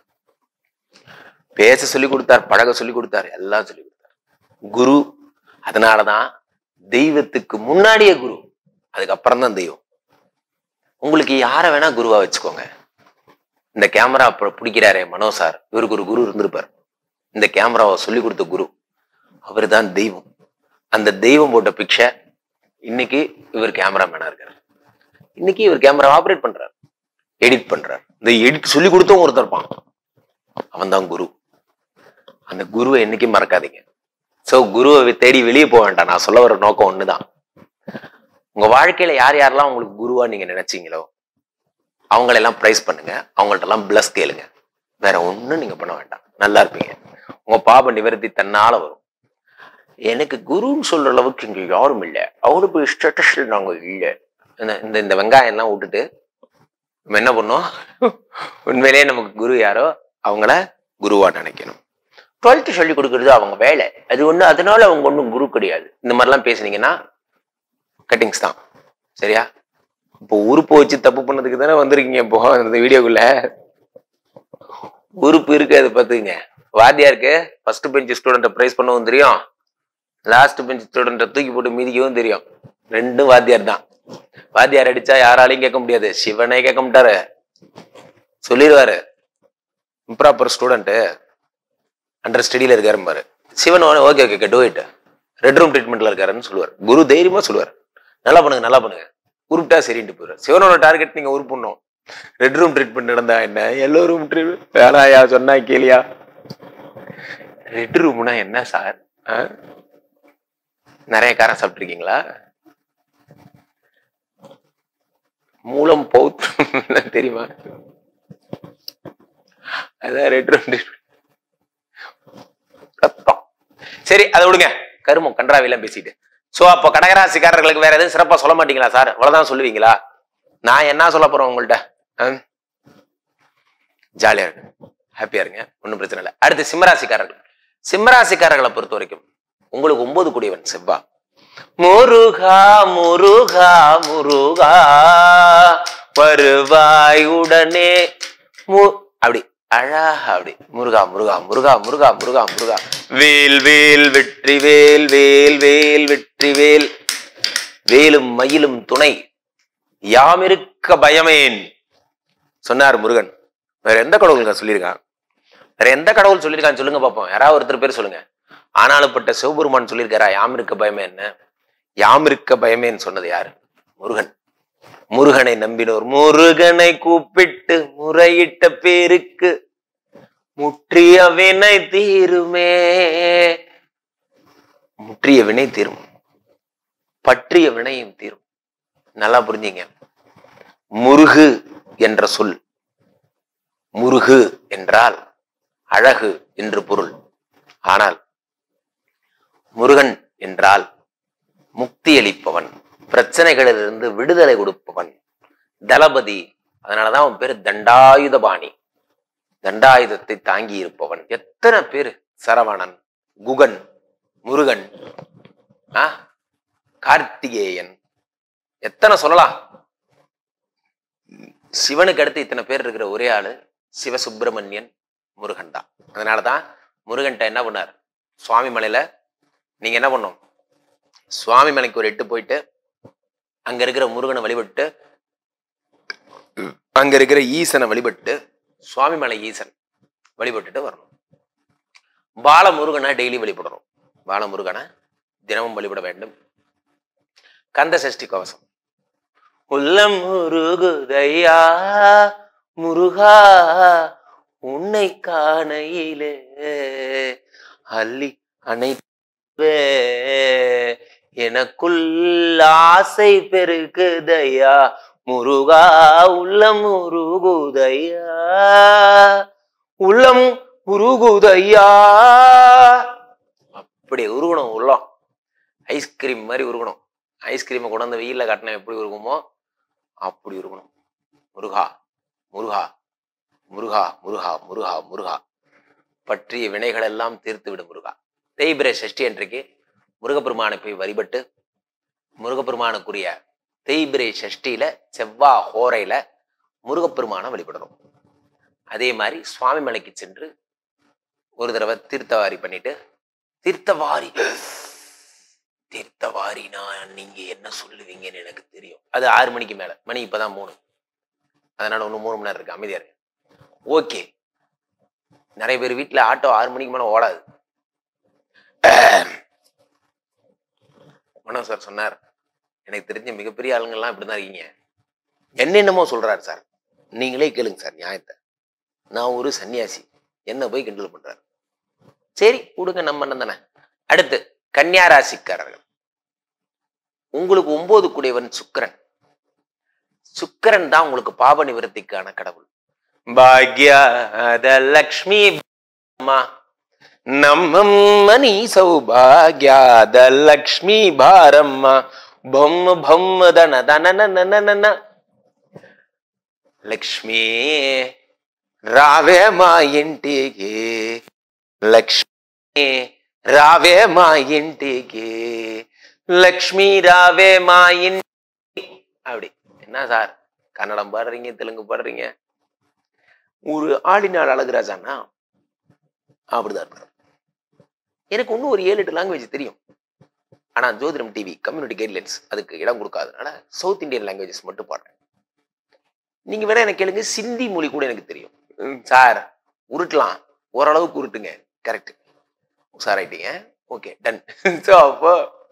பேச சொல்லி கொடுத்தார், பழக சொல்லி கொடுத்தார், எல்லாம் சொல்லி கொடுத்தார் குரு. அதனாலதான் தெய்வத்துக்கு முன்னாடியே குரு, அதுக்கப்புறம் தான் தெய்வம். உங்களுக்கு யார வேணா குருவா வச்சுக்கோங்க. இந்த கேமரா பிடிக்கிறாரே மனோ சார், இவருக்கு ஒரு குரு இருந்திருப்பார். இந்த கேமராவை சொல்லி கொடுத்த குரு, அவரு தான் தெய்வம். அந்த தெய்வம் போட்ட பிக்சர் இன்னைக்கு இவர் கேமராமேனா இருக்காரு. இன்னைக்கு இவர் கேமரா ஆப்ரேட் பண்றாரு, எடிட் பண்றாரு. இந்த எடிட் சொல்லி கொடுத்தவங்க ஒருத்தர் இருப்பான், அவன் தான் குரு. அந்த குருவை என்னைக்கும் மறக்காதீங்க. சோ குருவை தேடி வெளியே போக வேண்டாம். நான் சொல்ல வர நோக்கம் ஒண்ணுதான். உங்க வாழ்க்கையில யார் யாரெல்லாம் உங்களுக்கு குருவா நீங்க நினைச்சீங்களோ அவங்களெல்லாம் பிரைஸ் பண்ணுங்க, அவங்கள்ட்ட எல்லாம் பிளஸ் கேளுங்க. வேற ஒண்ணும் நீங்க பண்ண வேண்டாம், நல்லா இருப்பீங்க. உங்க பாப நிவர்த்தி தன்னால வரும். எனக்கு குருன்னு சொல்ற அளவுக்கு இங்க யாரும் இல்லை, அவரு போய் ஸ்டேட்டஸ்ல நாங்க இல்லை. இந்த இந்த வெங்காயம் எல்லாம் விட்டுட்டு நம்ம என்ன பண்ணோம், உண்மையிலேயே நமக்கு குரு யாரோ அவங்கள குருவா நினைக்கணும். டுவெல்த் சொல்லி கொடுக்கறது அவங்க வேலை, அது ஒண்ணு, அதனால அவங்க ஒன்றும் குரு கிடையாது. இந்த மாதிரிலாம் பேசுனீங்கன்னா கட்டிங்ஸ் தான். சரியா? இப்போ உறுப்பு வச்சு தப்பு பண்ணதுக்கு தானே வந்திருக்கீங்க. இப்போ இந்த வீடியோக்குள்ள உறுப்பு இருக்கு, அதை பார்த்துங்க. வாத்தியாருக்கு ஃபர்ஸ்ட் பெஞ்ச் ஸ்டூடெண்ட்டை பிரைஸ் பண்ணவும் தெரியும், லாஸ்ட் பெஞ்ச் ஸ்டூடெண்ட்டை தூக்கி போட்டு மிதிக்கவும் தெரியும். ரெண்டும் வாத்தியார் தான். வாத்தியார் அடிச்சா யாராலையும் கேட்க முடியாது, சிவனே கேட்க மாட்டாரு, சொல்லிடுவாரு. இம்ப்ராப்பர் ஸ்டூடெண்ட்டு அண்டர் ஸ்டடியில இருக்காரு பாரு, Shivan okay okay do it, red room ட்ரீட்மெண்ட்ல இருக்காருன்னு சொல்லுவார். குரு தைரியமா சொல்லுவார், நல்லா பண்ணுங்க நல்லா பண்ணுங்க, உருப்பிட்டா சரின்ட்டு போயிரு. சிவனோட டார்கெட் நீங்க உருப்பணும். ரெட் ரூம் ட்ரீட்மெண்ட் நடந்தா என்ன, எல்லோ ரூம் ட்ரீட்மெண்ட் வேணாயா சொன்னா கேளியா? ரெட் ரூம்னா என்ன சார்? நிறைய காரம் சாப்பிட்டுருக்கீங்களா? மூலம் பௌத்திரம் தெரியுமா? அதான் ரெட் ரூம் ட்ரீட்மெண்ட். சரி அதை விடுங்க, கருமம் கன்றாவிலாம் பேசிட்டு சோ அப்ப கடகராசிக்காரர்களுக்கு வேற எதுவும் சிறப்பா சொல்ல மாட்டீங்களா சார்? அவ்வளவுதான் சொல்லுவீங்களா? நான் என்ன சொல்ல போறேன் உங்கள்ட்ட? ஜாலியா இருக்கு, ஹாப்பியா இருங்க, ஒன்றும் பிரச்சனை இல்லை. அடுத்து சிம்மராசிக்காரர்கள். சிம்மராசிக்காரர்களை பொறுத்த வரைக்கும் உங்களுக்கு ஒன்பது கூடியவன் செவ்வா. முருகா முருகா முருகா வருவாய் உடனே அப்படி அழகா அப்படி முருகா முருகா முருகா முருகா முருகா முருகா வேல் வேல் வெற்றி வேல் வேல் வேல் வெற்றி வேல் வேலும் மயிலும் துணை யாமிருக்க பயமேன் சொன்னார் முருகன். வேற எந்த கடவுளுங்க சொல்லியிருக்கான்? வேற எந்த கடவுள் சொல்லியிருக்கான்னு சொல்லுங்க பார்ப்போம். யாராவது ஒருத்தர் பேர் சொல்லுங்க. ஆனாலுப்பட்ட சிவபெருமான் சொல்லியிருக்காரா யாமிருக்க பயமே? என்ன யாமிருக்க பயமேன்னு சொன்னது யாரு? முருகன். முருகனை நம்பினோர் முருகனை கூப்பிட்டு முறையிட்ட பேருக்கு முற்றிய வினை தீருமே. முற்றிய வினை தீரும், பற்றிய வினையும் தீரும். நல்லா புரிஞ்சுங்க. முருகு என்ற சொல், முருகு என்றால் அழகு என்று பொருள். ஆனால் முருகன் என்றால் முக்தி அளிப்பவன், பிரச்சனைகளிலிருந்து விடுதலை கொடுப்பவன், தளபதி. அதனாலதான் அவன் பேரு தண்டாயுதபாணி, தண்டாயுதத்தை தாங்கி இருப்பவன். எத்தனை பேரு? சரவணன், குகன், முருகன், ஆ கார்த்திகேயன், எத்தனை சொல்லலாம். சிவனுக்கு அடுத்து இத்தனை பேர் இருக்கிற ஒரே ஆளு சிவசுப்பிரமணியன், முருகன் தான். அதனாலதான் முருகன்ட்ட என்ன பண்ணார்? சுவாமி மலையில நீங்க என்ன பண்ணும், சுவாமி மலைக்கு ஒரு எட்டு போயிட்டு அங்க இருக்கிற முருகனை வழிபட்டு அங்க இருக்கிற ஈசனை வழிபட்டு சுவாமி மலை ஈசன் வழிபட்டுட்டு வரணும். பாலமுருகனை டெய்லி வழிபடணும். பாலமுருகனை தினமும் வழிபட வேண்டும். கந்த சஷ்டி கவசம். உள்ளம் முருகுதையா முருகா உன்னை காணையிலே அள்ளி அனைத்து எனக்குள் ஆசை பெருகுதையா முருகா உள்ளம் முருகுதையா உள்ளம் உருகுதையா. அப்படி உருகணும் உள்ளம், ஐஸ்கிரீம் மாதிரி உருகணும். ஐஸ்கிரீமை கொண்டாந்து வெயில்ல காட்டினா எப்படி இருக்குமோ அப்படி இருக்கணும். முருகா முருகா முருகா முருகா முருகா முருகா பற்றிய வினைகள் எல்லாம் தீர்த்து விடும் முருகா. தேய்பிரை சஷ்டி அன்றைக்கு முருகப்பெருமானை போய் வழிபட்டு முருகப்பெருமானுக்குரிய தேய்பிரை சஷ்டியில செவ்வா ஹோரையில முருகப்பெருமானை வழிபடணும். அதே மாதிரி சுவாமி மலைக்கு சென்று ஒரு தடவை தீர்த்தவாரி பண்ணிட்டு, தீர்த்தவாரி தீர்த்தவாரினா நீங்க என்ன சொல்லுவீங்கன்னு எனக்கு தெரியும். அது ஆறு மணிக்கு மேல, மணி இப்பதான் மூணு, அதனால ஒண்ணு மூணு மணி நேரம் இருக்கு, அமைதியா இருக்கு. ஓகே, நிறைய பேர் வீட்டுல ஆட்டோ ஆறு மணிக்கு மேல ஓடாது. மனோ சார் சொன்னார், எனக்கு தெரிஞ்ச மிகப்பெரிய ஆளுங்கள்லாம் இப்படிதான் இருக்கீங்க, என்னென்னமோ சொல்றாரு சார், நீங்களே கேளுங்க சார் நியாயத்தை. நான் ஒரு சன்னியாசி, என்ன போய் கிண்டல் பண்றாரு. சரி கொடுங்க, நம்ம என்ன தானே. அடுத்து கன்னியா ராசிக்காரர்கள். உங்களுக்கு ஒன்பது கூடியவன் சுக்கிரன். சுக்கிரன் தான் உங்களுக்கு பாப நிவர்த்திக்கான கடவுள். பாக்யாத லக்ஷ்மி நம்மி சௌபாக்யாத லக்ஷ்மி பாரம்மா பொம்ம பொம்ம தன தன லக்ஷ்மி రావే మా ఇంటికి లక్ష్మి రావే మా ఇంటికి லக்ஷ்மி ராவே மா ఇంటి. அப்படி என்ன சார் கன்னடம் பாடுறீங்க, தெலுங்கு பாடுறீங்க, ஒரு ஆளினால் அழகுராஜானா அப்படிதான் இருப்பார். எனக்கு இன்னும் ஒரு ஏழு எட்டு லாங்குவேஜ் தெரியும். ஆனா ஜோதிடம் டிவி கம்யூனிட்டி கைட்லைன்ஸ் அதுக்கு இடம் கொடுக்காதனால சவுத் இந்தியன் லாங்குவேஜஸ் மட்டும் பாடுறேன். நீங்க வேணா எனக்கு கேளுங்க, சிந்தி மொழி கூட எனக்கு தெரியும் சார். உருட்டலாம், ஓரளவுக்கு உருட்டுங்க. கரெக்ட், சார் ஆயிட்டீங்க. Okay done. அப்போ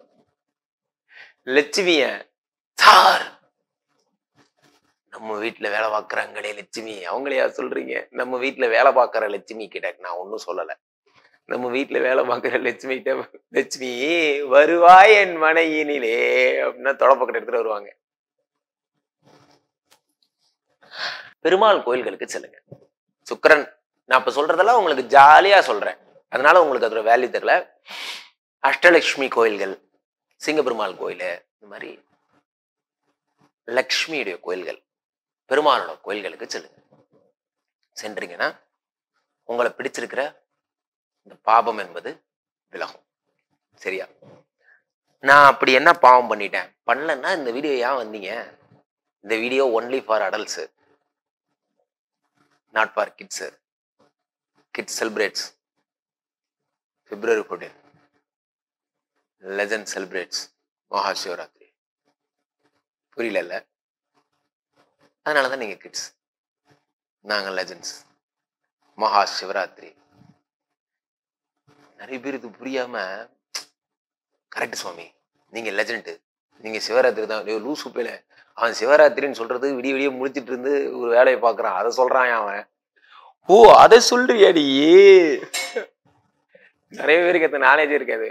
லட்சுமிய சார் நம்ம வீட்டுல வேலை பார்க்கறாங்களே லட்சுமி, அவங்களையா சொல்றீங்க? நம்ம வீட்டுல வேலை பார்க்கற லட்சுமி கிட்ட நான் ஒன்னும் சொல்லல. நம்ம வீட்டுல வேலை பார்க்கற லட்சுமி கிட்ட, லட்சுமி வருவாய் என் மனையினிலே அப்படின்னா தொடப்பக்கட்ட எடுத்துட்டு வருவாங்க. பெருமாள் கோயில்களுக்கு செல்லுங்க. சுக்கிரன் நான் இப்ப சொல்றதெல்லாம் உங்களுக்கு ஜாலியா சொல்றேன், அதனால உங்களுக்கு அதோட வேல்யூ தெரியல. அஷ்டலட்சுமி கோயில்கள், சிங்கப்பெருமாள் கோயில், இந்த மாதிரி லக்ஷ்மியுடைய கோயில்கள், பெருமாளோட கோயில்களுக்கு செல்லுங்க. சென்றீங்கன்னா உங்களை பிடிச்சிருக்கிற இந்த பாபம் என்பது விலகும். சரியா? நான் அப்படி என்ன பாவம் பண்ணிட்டேன்? பண்ணலன்னா இந்த வீடியோ ஏன் வந்தீங்க? இந்த video only for adults, not for kids. Kids celebrates February fourteen, legend celebrates Maha Shivaratri. புரியல? அதனாலதான் நீங்க கிட்ஸ், நாங்க லெஜண்ட்ஸ். மகா சிவராத்திரி நிறைய பேர் இது புரியாம, கரெக்ட் சுவாமி, நீங்க லெஜண்ட், நீங்க சிவராத்திரி தான். லூசு பேல, அவன் சிவராத்திரின்னு சொல்றது விடிய விடிய முடிச்சிட்டு இருந்து ஒரு வேலையை பாக்குறான், அதை சொல்றான் அவன். ஓ, அதை சொல்றியாடி? நிறைய பேருக்கு அந்த நாலேஜ் இருக்காது.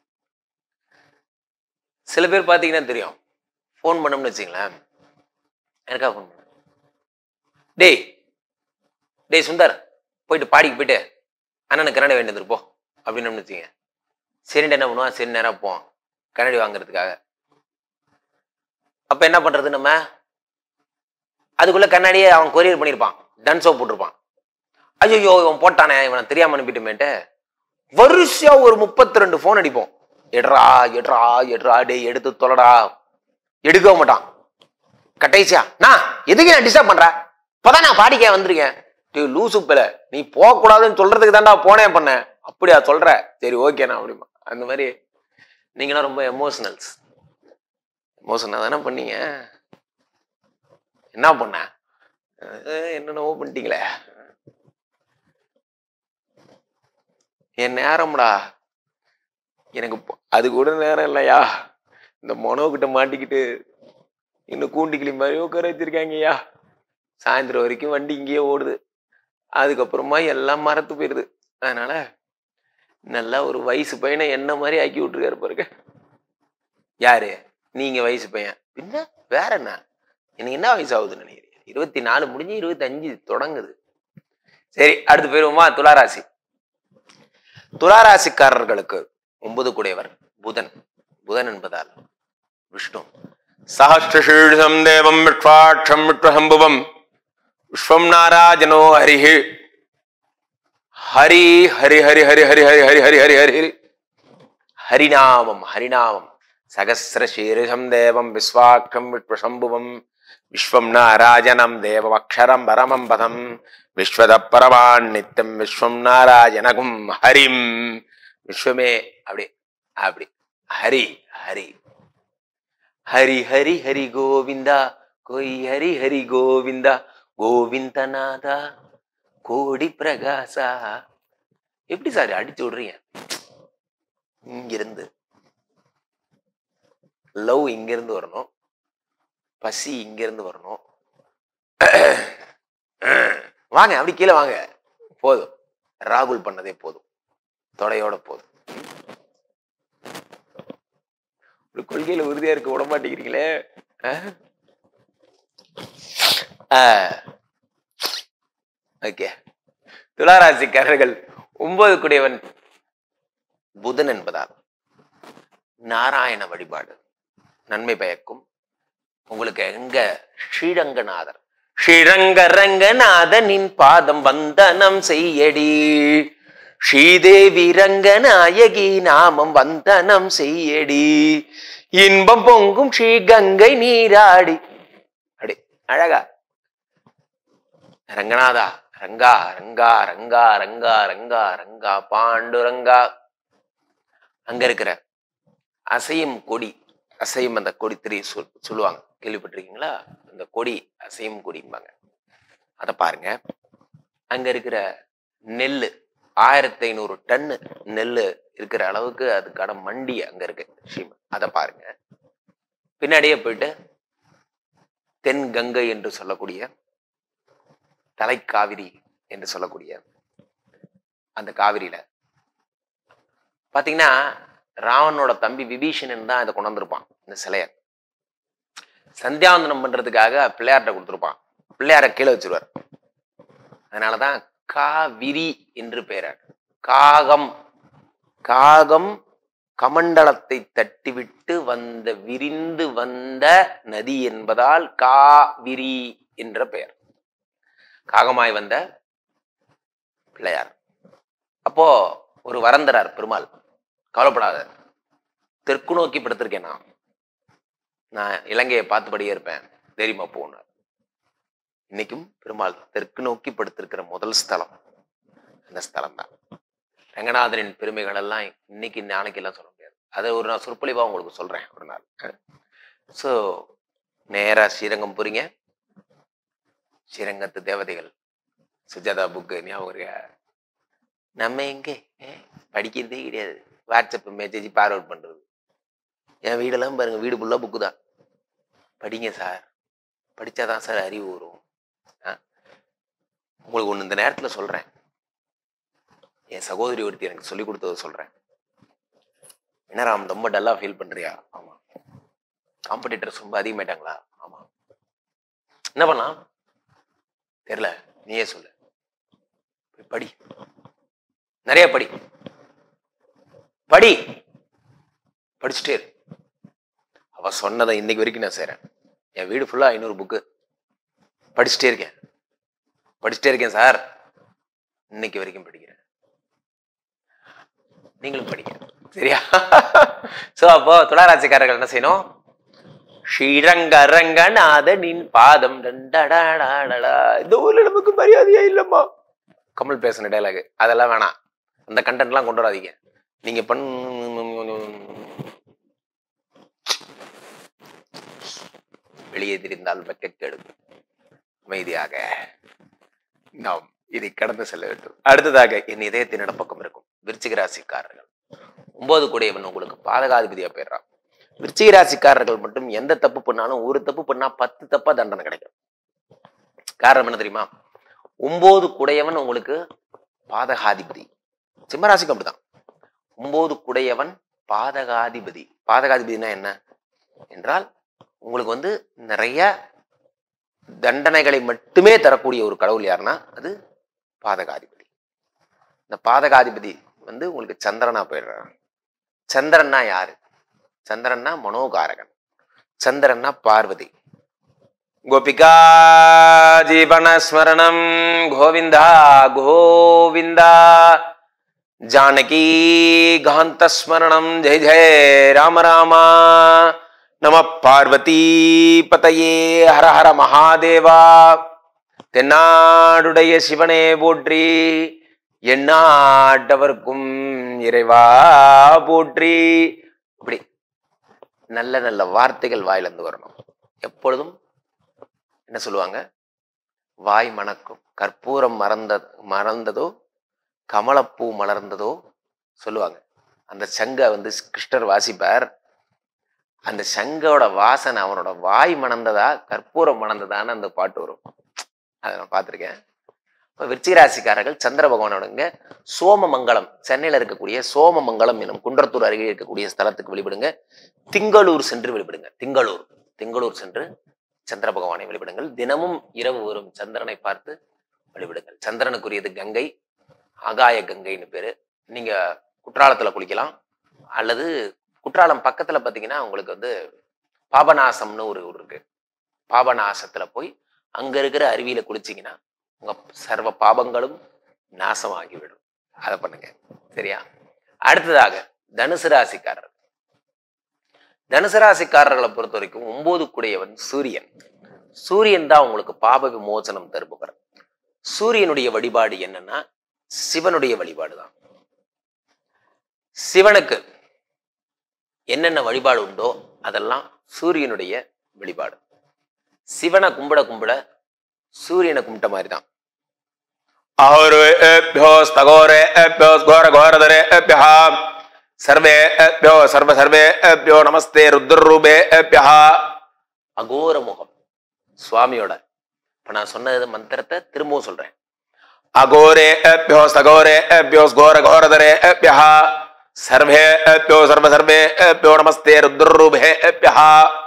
சில பேர் பாத்தீங்கன்னா தெரியும், போன் பண்ணோம்னு வச்சுங்களேன், எனக்கா போன் பண்ண, டேய் டேய் சுந்தர், போயிட்டு பாடிக்கு போயிட்டு அண்ணனுக்கு கண்ணாடி வேண்டியது இருப்போம் அப்படின்னு வச்சுங்க. சரின்ட்டு என்ன பண்ணுவான், சரி நேரம் போவான் கண்ணாடி வாங்குறதுக்காக. அப்ப என்ன பண்றது நம்ம? அதுக்குள்ள கண்ணாடியே அவன் கொரியர் பண்ணிருப்பான், டன்ஸோ போட்டிருப்பான். ஐயோ இவன் போட்டானே, இவனை தெரியாம அனுப்பிட்டுமேட்டு வரிசையா ஒரு முப்பத்தி ரெண்டு போன் அடிப்போம். எடுறா எடுறா எடுறா, டே எடுத்து தொலைடா. எடுக்க மாட்டான். கட்டைசியா, நான் எதுக்கு நான் டிஸ்டர்ப் பண்ற, இப்பதான் நான் பாடிக்க வந்திருக்கேன். லூசு பிள்ளை, நீ போக கூடாதுன்னு சொல்றதுக்கு தான்டா போனே பண்ண. அப்படியா சொல்ற? சரி ஓகேண்ணா அப்படிமா. அந்த மாதிரி நீங்களாம் ரொம்ப எமோஷனல்ஸ். எமோஷனா தானே பண்ணீங்க? என்ன பண்ண? என்னென்னவோ பண்ணிட்டீங்களே. என் நேரம்டா, எனக்கு அது கூட நேரம் இல்லையா. இந்த மனோ கிட்ட மாட்டிக்கிட்டு இன்னும் கூண்டிக்கிளி மாதிரி உட்கார வச்சிருக்காங்கய்யா. சாயந்தரம் வரைக்கும் வண்டி இங்கேயே ஓடுது, அதுக்கப்புறமா எல்லாம் மறத்து போயிடுது. அதனால நல்லா ஒரு வயசு பையனை என்ன மாதிரி ஆக்கி விட்டுருக்காரு பாருங்க. யாரு? நீங்க வயசு பையன். பின்ன வேற என்ன? எனக்கு என்ன வயசு ஆகுதுன்னு நினைக்கிறீங்க? இருபத்தி நாலு முடிஞ்சு இருபத்தி அஞ்சு தொடங்குது. சரி, அடுத்து போயிருவோமா? துளாராசி. துளாராசிக்காரர்களுக்கு ஒன்பது கூடையவர் புதன். புதன் என்பதால் விஷ்ணு. சஹஸ்ரசீர்ஷம் தேவம் விஸ்வாட்சம் விஸ்வசம்புவம் விஸ்வம் நாராஜனோ ஹரிஹி ஹரி ஹரி ஹரி ஹரி ஹரி ஹரி ஹரி ஹரி ஹரி ஹரி ஹரி ஹரிநாமம் ஹரிநாமம். சகசிரசீர்ஷம் தேவம் விஸ்வாட்சம் விஸ்வசம்புவம் விஸ்வம் நாராஜனம் தேவம் அக்ஷரம் பரமம் பதம் விஸ்வத பரமான் நித்தம் விஸ்வம் நாராஜனகும் ஹரிம். விஸ்வமே அப்படி அப்படி ஹரி ஹரி ஹரி ஹரி ஹரி கோவிந்தா கோய் ஹரி ஹரி கோவிந்தா கோவிந்தநாதா கோடி பிரகாசா. எப்படி சார் அடிச்சு விடுறீங்க? இங்கிருந்து லவ் இங்கிருந்து வரணும், பசி இங்கிருந்து வரணும். வாங்க அப்படி கீழே வாங்க. போதும், ராகுல் பண்ணதே போதும், தொடையோட போதும். ஒரு கொள்கையில உறுதியா இருக்க விட மாட்டேங்கிறீங்களே. ஓகே, துளாராசிக்காரர்கள் ஒன்பது குடையவன் புதன் என்பதால் நாராயண வழிபாடு நன்மை பயக்கும். உங்களுக்கு எங்க ஸ்ரீரங்கநாதர், ஸ்ரீரங்க ரங்கநாதனின் பாதம் வந்தனம் செய்யடி, ஸ்ரீதேவி ரங்கநாயகி நாமம் வந்தனம் செய்யடி, இன்பம் பொங்கும் ஸ்ரீ கங்கை நீராடி. அப்படி அழகா ரங்கநாதா ரங்கா ரங்கா ரங்கா ரங்கா ரங்கா ரங்கா பாண்டுரங்கா. அங்க இருக்கிற அசையும் கொடி, அசையும் அந்த கொடி திரி சொல் சொல்லுவாங்க, கேள்விப்பட்டிருக்கீங்களா? அந்த கொடி அசையும் கொடிம்பாங்க. அதை பாருங்க. அங்க இருக்கிற நெல்லு ஆயிரத்தி ஐநூறு டன்னு நெல்லு இருக்கிற அளவுக்கு அதுக்கான மண்டி அங்க இருக்கு ஸ்ரீமன். அதை பாருங்க. பின்னாடியே போயிட்டு தென் கங்கை என்று சொல்லக்கூடிய, தலைக்காவிரி என்று சொல்லக்கூடிய அந்த காவிரியில பாத்தீங்கன்னா ராவனோட தம்பி விபீஷணன் தான் இதை கொண்டு வந்திருப்பான். இந்த சிலைய சந்தியாவந்தனம் பண்றதுக்காக பிள்ளையார்ட்ட கொடுத்துருப்பான். பிள்ளையார கீழே வச்சிருவார். அதனாலதான் காவிரி என்று பெயர். காகம், காகம் கமண்டலத்தை தட்டிவிட்டு வந்த விரிந்து வந்த நதி என்பதால் காவிரி என்ற பெயர். காகமாய் வந்த பிள்ளையார். அப்போ ஒரு வரந்தரார் பெருமாள், கவலைப்படாத, தெற்கு நோக்கி படுத்திருக்கேன், நான் நான் இலங்கையை பார்த்துபடியே இருப்பேன், தெரியுமா போனார். இன்னைக்கும் பெருமாள் தெற்கு நோக்கி படுத்திருக்கிற முதல் ஸ்தலம் அந்த ஸ்தலம் தான். ரங்கநாதரின் பெருமைகள் எல்லாம் இன்னைக்கு நாளைக்கு எல்லாம் சொல்ல முடியாது. அதை ஒரு நான் சொற்பொழிவா உங்களுக்கு சொல்றேன் ஒரு நாள். ஸோ நேரா ஸ்ரீரங்கம் போறீங்க. ஸ்ரீரங்கத்து தேவதைகள் சுஜாதா புக்கு ஞாபகம் இருக்கா? நம்ம எங்க படிக்கிறதே கிடையாது, வாட்ஸ்அப் மெசேஜ் ஃபார்வர்ட் பண்றது. என் வீடெல்லாம் பாருங்க, வீடு ஃபுல்லா புக்கு தான். படிங்க சார், படிச்சாதான் சார் அறிவு வரும். உங்களுக்கு ஒண்ணு இந்த நேரத்துல சொல்றேன், என் சகோதரி ஒருத்தி எனக்கு சொல்லி கொடுத்தது சொல்றேன். என்ன ராம் ரொம்ப டல்லா ஃபீல் பண்றியா? ஆமா. காம்படிட்டர்ஸ் ரொம்ப அதிகமாயிட்டாங்களா? ஆமா. என்ன பண்ணலாம் தெரியல, நீயே சொல்லு. படி, நிறைய படி, படி, படிச்சுட்டே இரு. அவ சொன்னதை இன்னைக்கு வரைக்கும் நான் செய்றேன். என் வீடு ஃபுல்லா ஐநூறு புக்கு படிச்சுட்டே இருக்கேன், படிச்சுட்டே இருக்கேன் சார், இன்னைக்கு வரைக்கும் படிக்கிறேன். நீங்களும் படிங்க, சரியா? சோ அப்போ துளாராசிக்காரர்கள் என்ன செய்யணும்? ஸ்ரீரங்க ரங்கநாதனின் பாதம். இந்த ஊர்ல நமக்கு மரியாதையா இல்லம்மா, கமல் பேசின டைலாக் அதெல்லாம் வேணாம், அந்த கண்டென்ட் எல்லாம் கொண்டு வராதீங்க. நீங்க பண் வெளியே தெரிந்தால் வெட்கக்கேடு. அமைதியாக நாம் இதை கடந்து செல்ல வேண்டும். அடுத்ததாக என் இதயத்தின் இடப்பக்கம் இருக்கும் விருச்சிக ராசிக்காரர்கள். ஒன்பது கூடையவன் உங்களுக்கு பாதகாதிபதியா போயிடுறான். விருச்சிக ராசிக்காரர்கள் மட்டும் எந்த தப்பு பண்ணாலும் ஒரு தப்பு பண்ணா பத்து தப்பா தண்டனை கிடைக்கும். காரணம் என்ன தெரியுமா? ஒன்பது கூடையவன் உங்களுக்கு பாதகாதிபதி. சிம்மராசிக்கு அப்படிதான். ஒன்பது கூடையவன் பாதகாதிபதி. பாதகாதிபதினா என்ன என்றால் உங்களுக்கு வந்து நிறைய தண்டனைகளை மட்டுமே தரக்கூடிய ஒரு கடவுள் யாருன்னா அது பாதகாதிபதி. இந்த பாதகாதிபதி வந்து உங்களுக்கு சந்திரனா போயிடுறாங்க. சந்திரன்னா யாரு? சந்திரன்னா மனோகாரகன். சந்திரன்னா பார்வதி. கோபிகா ஜீவன ஸ்மரணம் கோவிந்தா கோவிந்தா. ஜானகி காந்த ஸ்மரணம் ஜெய ஜெய ராம ராமா. நம பார்வதி பதையே ஹர ஹர மகாதேவா. தென்னாடுடைய சிவனே போற்றி, எந்நாட்டவர்க்கும் இறைவா போற்றி. இப்படி நல்ல நல்ல வார்த்தைகள் வாயிலிருந்து வரணும். எப்பொழுதும் என்ன சொல்லுவாங்க? வாய் மணக்கும் கற்பூரம் மறந்த மறந்ததோ கமலப்பூ மலர்ந்ததோ சொல்லுவாங்க. அந்த சங்க வந்து கிருஷ்ணர் வாசிப்பார். அந்த சங்கோட வாசனை அவனோட வாய் மணந்ததா கற்பூரம் மணந்ததான்னு அந்த பாட்டு வரும். அதை நான் பார்த்துருக்கேன். இப்போ விருச்சிக ராசிக்காரர்கள் சந்திர பகவானோடங்க சோமமங்கலம், சென்னையில் இருக்கக்கூடிய சோமமங்கலம் எனும் குன்றத்தூர் அருகே இருக்கக்கூடிய ஸ்தலத்துக்கு வழிபடுங்க. திங்களூர் சென்று வழிபடுங்க. திங்களூர் திங்களூர் சென்று சந்திர பகவானை வழிபடுங்கள். தினமும் இரவு வரும் சந்திரனை பார்த்து வழிபடுங்கள். சந்திரனுக்குரியது கங்கை, ஆகாய கங்கைன்னு பேரு. நீங்க குற்றாலத்துல குளிக்கலாம், அல்லது குற்றாலம் பக்கத்துல பாத்தீங்கன்னா உங்களுக்கு வந்து பாபநாசம்னு ஒரு ஊர் இருக்கு. பாபநாசத்துல போய் அங்க இருக்கிற அருவியில குளிச்சிங்கன்னா உங்க சர்வ பாபங்களும் நாசமாகிவிடும். அதை பண்ணுங்க, சரியா? அடுத்ததாக தனுசு ராசிக்காரர். தனுசு ராசிக்காரர்களை பொறுத்த வரைக்கும் ஒன்பது கூடையவன் சூரியன். சூரியன் தான் உங்களுக்கு பாப விமோசனம் தருபவர். சூரியனுடைய வழிபாடு என்னன்னா சிவனுடைய வழிபாடு தான். சிவனுக்கு என்னென்ன வழிபாடு உண்டோ அதெல்லாம் சூரியனுடைய வழிபாடு. சிவனை கும்பிட கும்பிட சூரியனை கும்பிட்ட மாதிரி தான். சர்வ சர்வேபியோ நமஸ்தே ருத்ரரூபேபியஹ. அகோர முகம் சுவாமியோட. இப்ப நான் சொன்ன மந்திரத்தை திரும்பவும் சொல்றேன். அகோரேபியோ ஸ்தகோரேபியோ ஸ்கோர கோரதரேபியஹ. சர்வேபியோ சர்வ சர்வேபியோ நமஸ்தே ருத்ரரூபேபியஹ.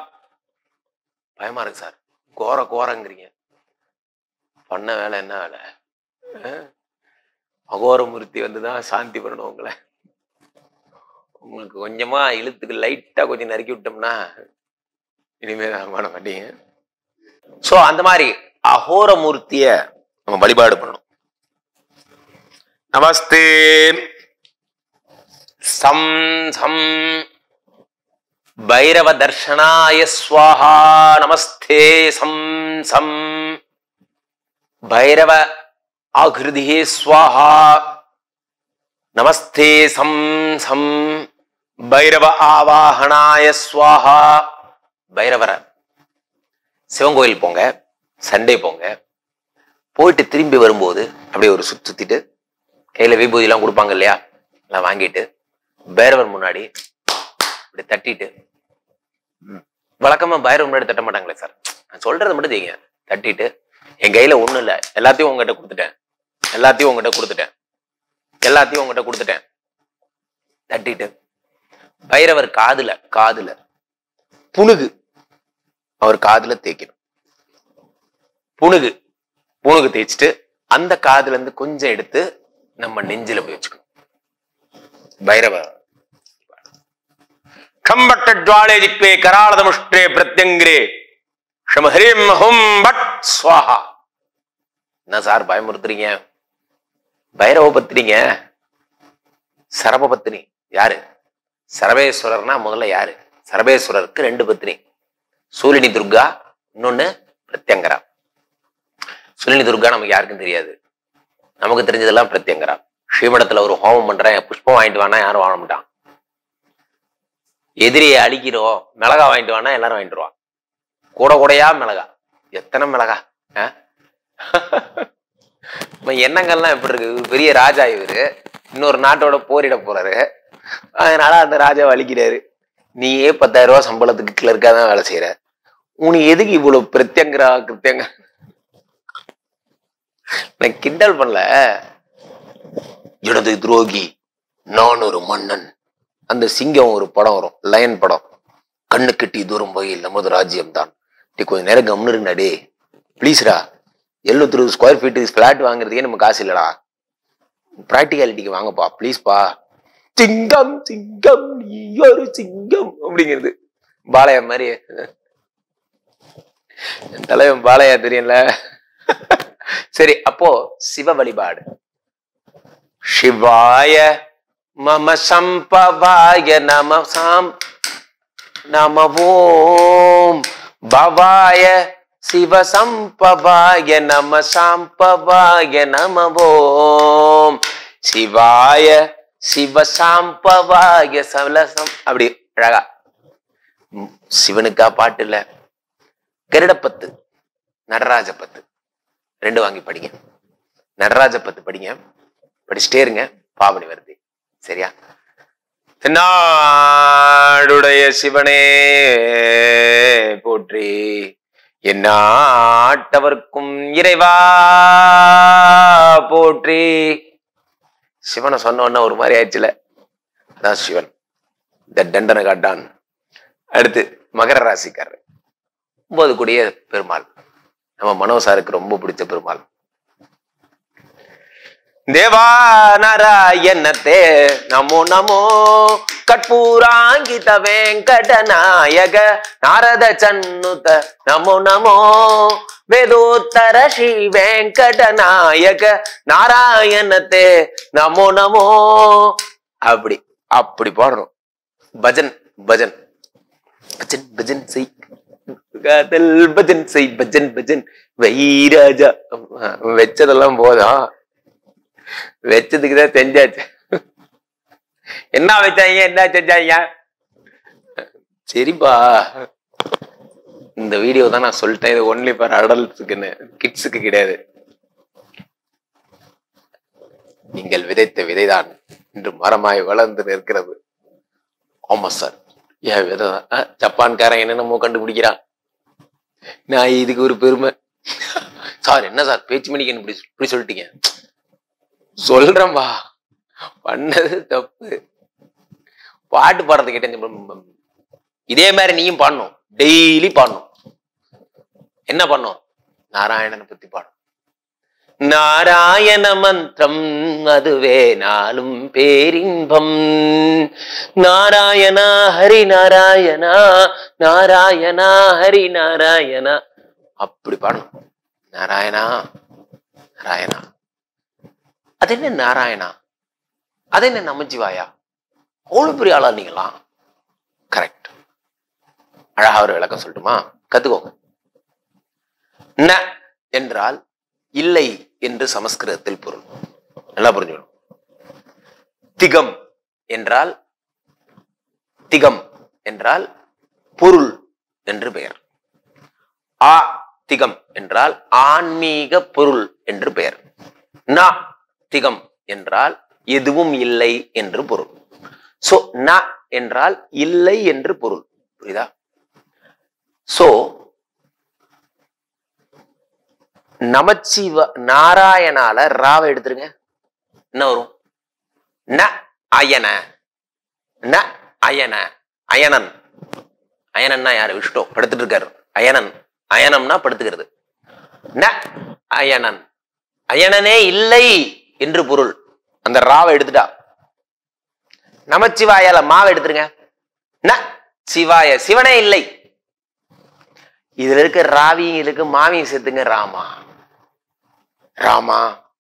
பயமா இருக்கு சார், கோர கோரங்கிறீங்க. பண்ண வேலை என்ன வேலை? அகோரமூர்த்தி வந்துதான் சாந்தி பண்ணணும் உங்களை. உங்களுக்கு கொஞ்சமா இழுத்துக்கு லைட்டா கொஞ்சம் நறுக்கி விட்டோம்னா இனிமே தான் பண்ண மாட்டீங்க. சோ அந்த மாதிரி அகோரமூர்த்திய நம்ம வழிபாடு பண்ணணும். நமஸ்தே சம் சம் பைரவ தர்ஷனாய ஸ்வாஹா. நமஸ்தே சம் சம் பைரவ ஆகிருதியே ஸ்வாஹா. நமஸ்தே சம் சம் பைரவ ஆவாஹனாய ஸ்வாஹா. பைரவர சிவன் கோயில் போங்க, சண்டே போங்க, போயிட்டு திரும்பி வரும்போது அப்படியே ஒரு சுத்தி சுத்திட்டு கையில விபூதி எல்லாம் கொடுப்பாங்க இல்லையா, எல்லாம் வாங்கிட்டு பைரவர் முன்னாடி இப்படி தட்டிட்டு, வழக்கமா பைரவர் முன்னாடி தட்ட மாட்டாங்களே சார், நான் சொல்றதை மட்டும் செய்யுங்க. தட்டிட்டு என் கையில ஒண்ணும் இல்லை, எல்லாத்தையும் உங்ககிட்ட கொடுத்துட்டேன், எல்லாத்தையும் உங்ககிட்ட கொடுத்துட்டேன், எல்லாத்தையும் உங்ககிட்ட கொடுத்துட்டேன். தட்டிட்டு பைரவர் காதுல காதுல புணுகு அவர் காதுல தேய்க்கணும். புணுகு புணுகு தேய்ச்சிட்டு அந்த காதுல இருந்து கொஞ்சம் எடுத்து நம்ம நெஞ்சில போய் வச்சுக்கணும். பைரவ கம்பட்ட ஜுவாலே ஜிக்வே கராளதமுஷ்டே பிரத்யங்கிரே ஷமஹ்ரீம் ஹும் பட் ஸ்வாஹா. என்ன சார் பயமுறுத்துறீங்க? பைரவ பத்தினிங்க, சரப பத்தினி. யாரு? சரபேஸ்வரர்னா முதல்ல யாரு? சரபேஸ்வரருக்கு ரெண்டு பத்தினி, சூலினி துர்கா, இன்னொன்னு பிரத்யங்கரா. சூலினி துர்கா நமக்கு யாருக்கும் தெரியாது, நமக்கு தெரிஞ்சதெல்லாம் பிரத்யங்கரா. ஸ்ரீமடத்துல ஒரு ஹோமம் பண்றேன், புஷ்பம் வாங்கிட்டு வானா யாரும் வாங்க மாட்டான். எதிரியை அழிக்கிறோம், மிளகா வாங்கிட்டு வானா எல்லாரும் வாங்கிட்டு வருவான். கூட கூடையா மிளகா, எத்தனை மிளகா. எண்ணங்கள்லாம் எப்படி இருக்கு? பெரிய ராஜா இவரு, இன்னொரு நாட்டோட போரிட போறாரு, அதனால அந்த ராஜாவை அழிக்கிறாரு. நீயே பத்தாயிரம் ரூபாய் சம்பளத்துக்கு கிளர்க்கா தான் வேலை செய்யற, உனக்கு எதுக்கு இவ்வளவு பிரத்யங்கரா கிருத்தியங்க? நான் கிண்டல் பண்ணல. இடது துரோகி, நான் ஒரு மன்னன், அந்த சிங்கம் ஒரு படம் வரும், லயன் படம். கண்ணு கட்டி தூரம் வகையில் நமது ராஜ்யம் தான். கொஞ்சம் நேரம் கம்னு இருந்தா, டே பிளீஸ்டா, எழுநூத்தி இருபது ஸ்கொயர் ஃபீட் பிளாட் வாங்குறதுக்கே நம்ம காசு இல்லடா, பிராக்டிகாலிட்டிக்கு வாங்கப்பா பிளீஸ்பா. சிங்கம் சிங்கம் நீ ஒரு சிங்கம் அப்படிங்கிறது பாலையா மாதிரி. தலைவன் பாலையா தெரியல. சரி, அப்போ சிவ வழிபாடு. சிவாய மம சம்பவாய நம சாம் நம ஓம் பவாய சிவ சம்பவாய நம சாம்பவாய நம ஓம் சிவாய சிவ சாம்பவாய சலசம். அப்படி அழகா சிவனுக்கா பாட்டு இல்ல, கருடப்பத்து, நடராஜ பத்து ரெண்டு வாங்கி படிங்க. நடராஜ பத்து படிங்க, படிச்சுட்டே இருங்க, பாவனி வருது. சரியா? தென்னாடுடைய சிவனே போற்றி, எந்நாட்டவர்க்கும் இறைவா போற்றி. சிவனை சொன்ன உடனே ஒரு மாதிரி ஆயிடுச்சுல, அதான் சிவன், இந்த தண்டனை காட்டான். அடுத்து மகர ராசிக்காரர், ஒன்பது கூடிய பெருமாள், நம்ம மனோசாருக்கு ரொம்ப பிடிச்ச பெருமாள். தேவா நாராயணத்தே நமோ நமோ கற்பூராங்கித வெங்கட நாயக நாரத சன்னுத நமோ நமோ வேதோத்தர ஸ்ரீ வெங்கட நாயக நாராயணத்தே நமோ நமோ. அப்படி அப்படி பாடுறோம். பஜன் பஜன் பஜன் பஜன் செய் காதல் பஜன் செய் பஜன் பஜன் வைராஜா. வச்சதெல்லாம் போதும், வச்சதுக்குதான் செஞ்சாச்சு. என்ன வச்சாங்க, என்ன செஞ்சாங்க? சரிப்பா, இந்த வீடியோ தான் நான் சொல்லிட்டேன், இது ஒன்லி ஃபார் அடல்ட்ஸுக்குன்னு, கிட்ஸுக்கு கிடையாது. நீங்கள் விதைத்த விதைதான் இன்று மரமாய் வளர்ந்து நிற்கிறது. ஆமா சார், ஏன் விதைதான். ஜப்பான்காரன் என்னென்னமோ கண்டுபிடிக்கிறான், நான் இதுக்கு ஒரு பெருமை. சார் என்ன சார் பேச்சு மணிக்கு இப்படி இப்படி சொல்லிட்டீங்க? சொல்றேன்பா, பண்ணது தப்பு. பாட்டு பாடுறது கேட்ட இதே மாதிரி நீயும் பாடணும், டெய்லி பாடணும். என்ன பண்ணும்? நாராயணனை பத்தி பாடும். நாராயண மந்திரம் அதுவே நாளும் பேரின்பம். நாராயணா ஹரி நாராயணா நாராயணா ஹரி நாராயணா அப்படி பாடணும். நாராயணா நாராயணா. அது என்ன நாராயணா, அது என்ன நமச்சிவாயா, அவ்வளவு பெரிய ஆளா நீங்களா? கரெக்ட். அழகா ஒரு விளக்கம் சொல்லட்டுமா? கத்துக்கோங்க. ந என்றால் இல்லை என்று சமஸ்கிருதத்தில் பொருள். நல்லா புரிஞ்சுக்கணும். திகம் என்றால் திகம் என்றால் பொருள் என்று பெயர். ஆ திகம் என்றால் ஆன்மீக பொருள் என்று பெயர். ந திகம் என்றால் எதுவும் இல்லை என்று பொருள். சோ ந என்றால் இல்லை என்று பொருள். புரியுதா? சோ நமச்சிவ நாராயணால ராவை எடுத்துருங்க, என்ன வரும்? ந அயன. ந அயன. அயனன். அயனன்னா யாரு? விஷ்ணு படுத்துட்டு இருக்காரு. அயனன். அயனம்னா படுத்துக்கிறது. ந அயனன். அயனனே இல்லை என்று பொருள். அந்த ராவை எடுத்துட்டா. நமச்சிவாயால மாவை எடுத்துருங்க. ந சிவாய. சிவனே இல்லை. இதுல இருக்க ராவியும் இருக்கு, மாவியும் சேர்த்துங்க. ராமா ராமா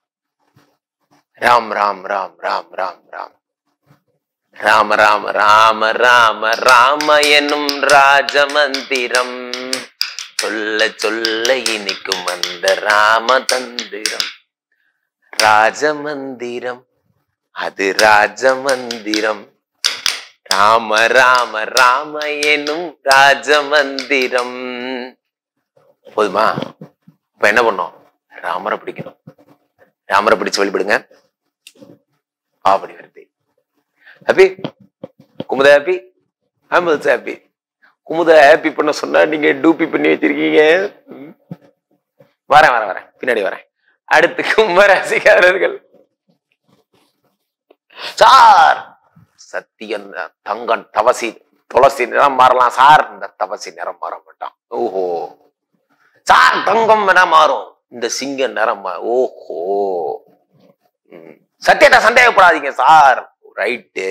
ராம் ராம் ராம் ராம் ராம் ராம் ராம ராம ராம ராம ராம எனும் ராஜமந்திரம் சொல்ல சொல்ல இனிக்கும் அந்த ராம தந்திரம். ராஜமந்திரம் அது ராஜமந்திரம். ராம ராம ராம எனும் ராஜமந்திரம். போதுமா? இப்ப என்ன பண்ணோம்? ராமரை பிடிக்கணும். ராமரை பிடிச்சு வழிபடுங்க. அப்படி வருது. ஹாப்பி குமுத ஹாப்பி. அஹமது ஹாப்பி. குமுத ஹாப்பி பண்ண சொன்னா நீங்க டூப்பி பண்ணி வச்சிருக்கீங்க. வரேன் வரேன் வரேன் பின்னாடி வரேன். அடுத்து கும்பராசிக்காரர்கள். சார் சத்தியம் தங்கம் தவசி துளசி நிறம் மாறலாம் சார், இந்த தவசி நிறம் மாற மாட்டான். ஓஹோ சார் தங்கம் வேணா மாறும், இந்த சிங்க நிறம். ஓஹோ சத்தியத்தை சந்தேகப்படாதீங்க சார். ரைட்டு.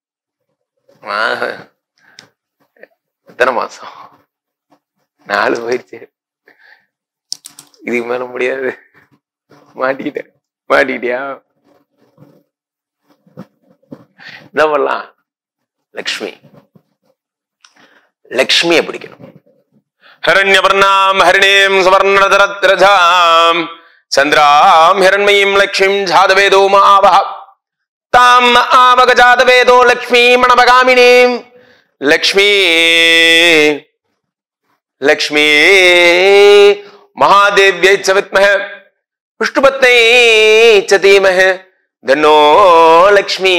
எத்தனை மாசம்? நாலு போயிடுச்சு. இதுக்கு மேல முடியாது. மாட்டிக்கிட்டேன். மாட்டிக்கிட்டியா? என்ன பண்ணலாம்? லக்ஷ்மி. லக்ஷ்மியை பிடிக்கணும். ஹரண்யவர்ணாம் ஹரிணீம் சுவர்ணரதரத்ரஜாம் சந்திராம் ஹிரண்மயீம் லக்ஷ்மீம் ஜாதவேதோ மாவஹ தாம் ஆவக ஜாதவேதோ லக்ஷ்மீ மணபகாமினீம். லக்ஷ்மி லக்ஷ்மி மகாதேவ்யை ச வித்மஹ விஷ்ணுபத்னை ச தீமஹ தன்னோ லக்ஷ்மி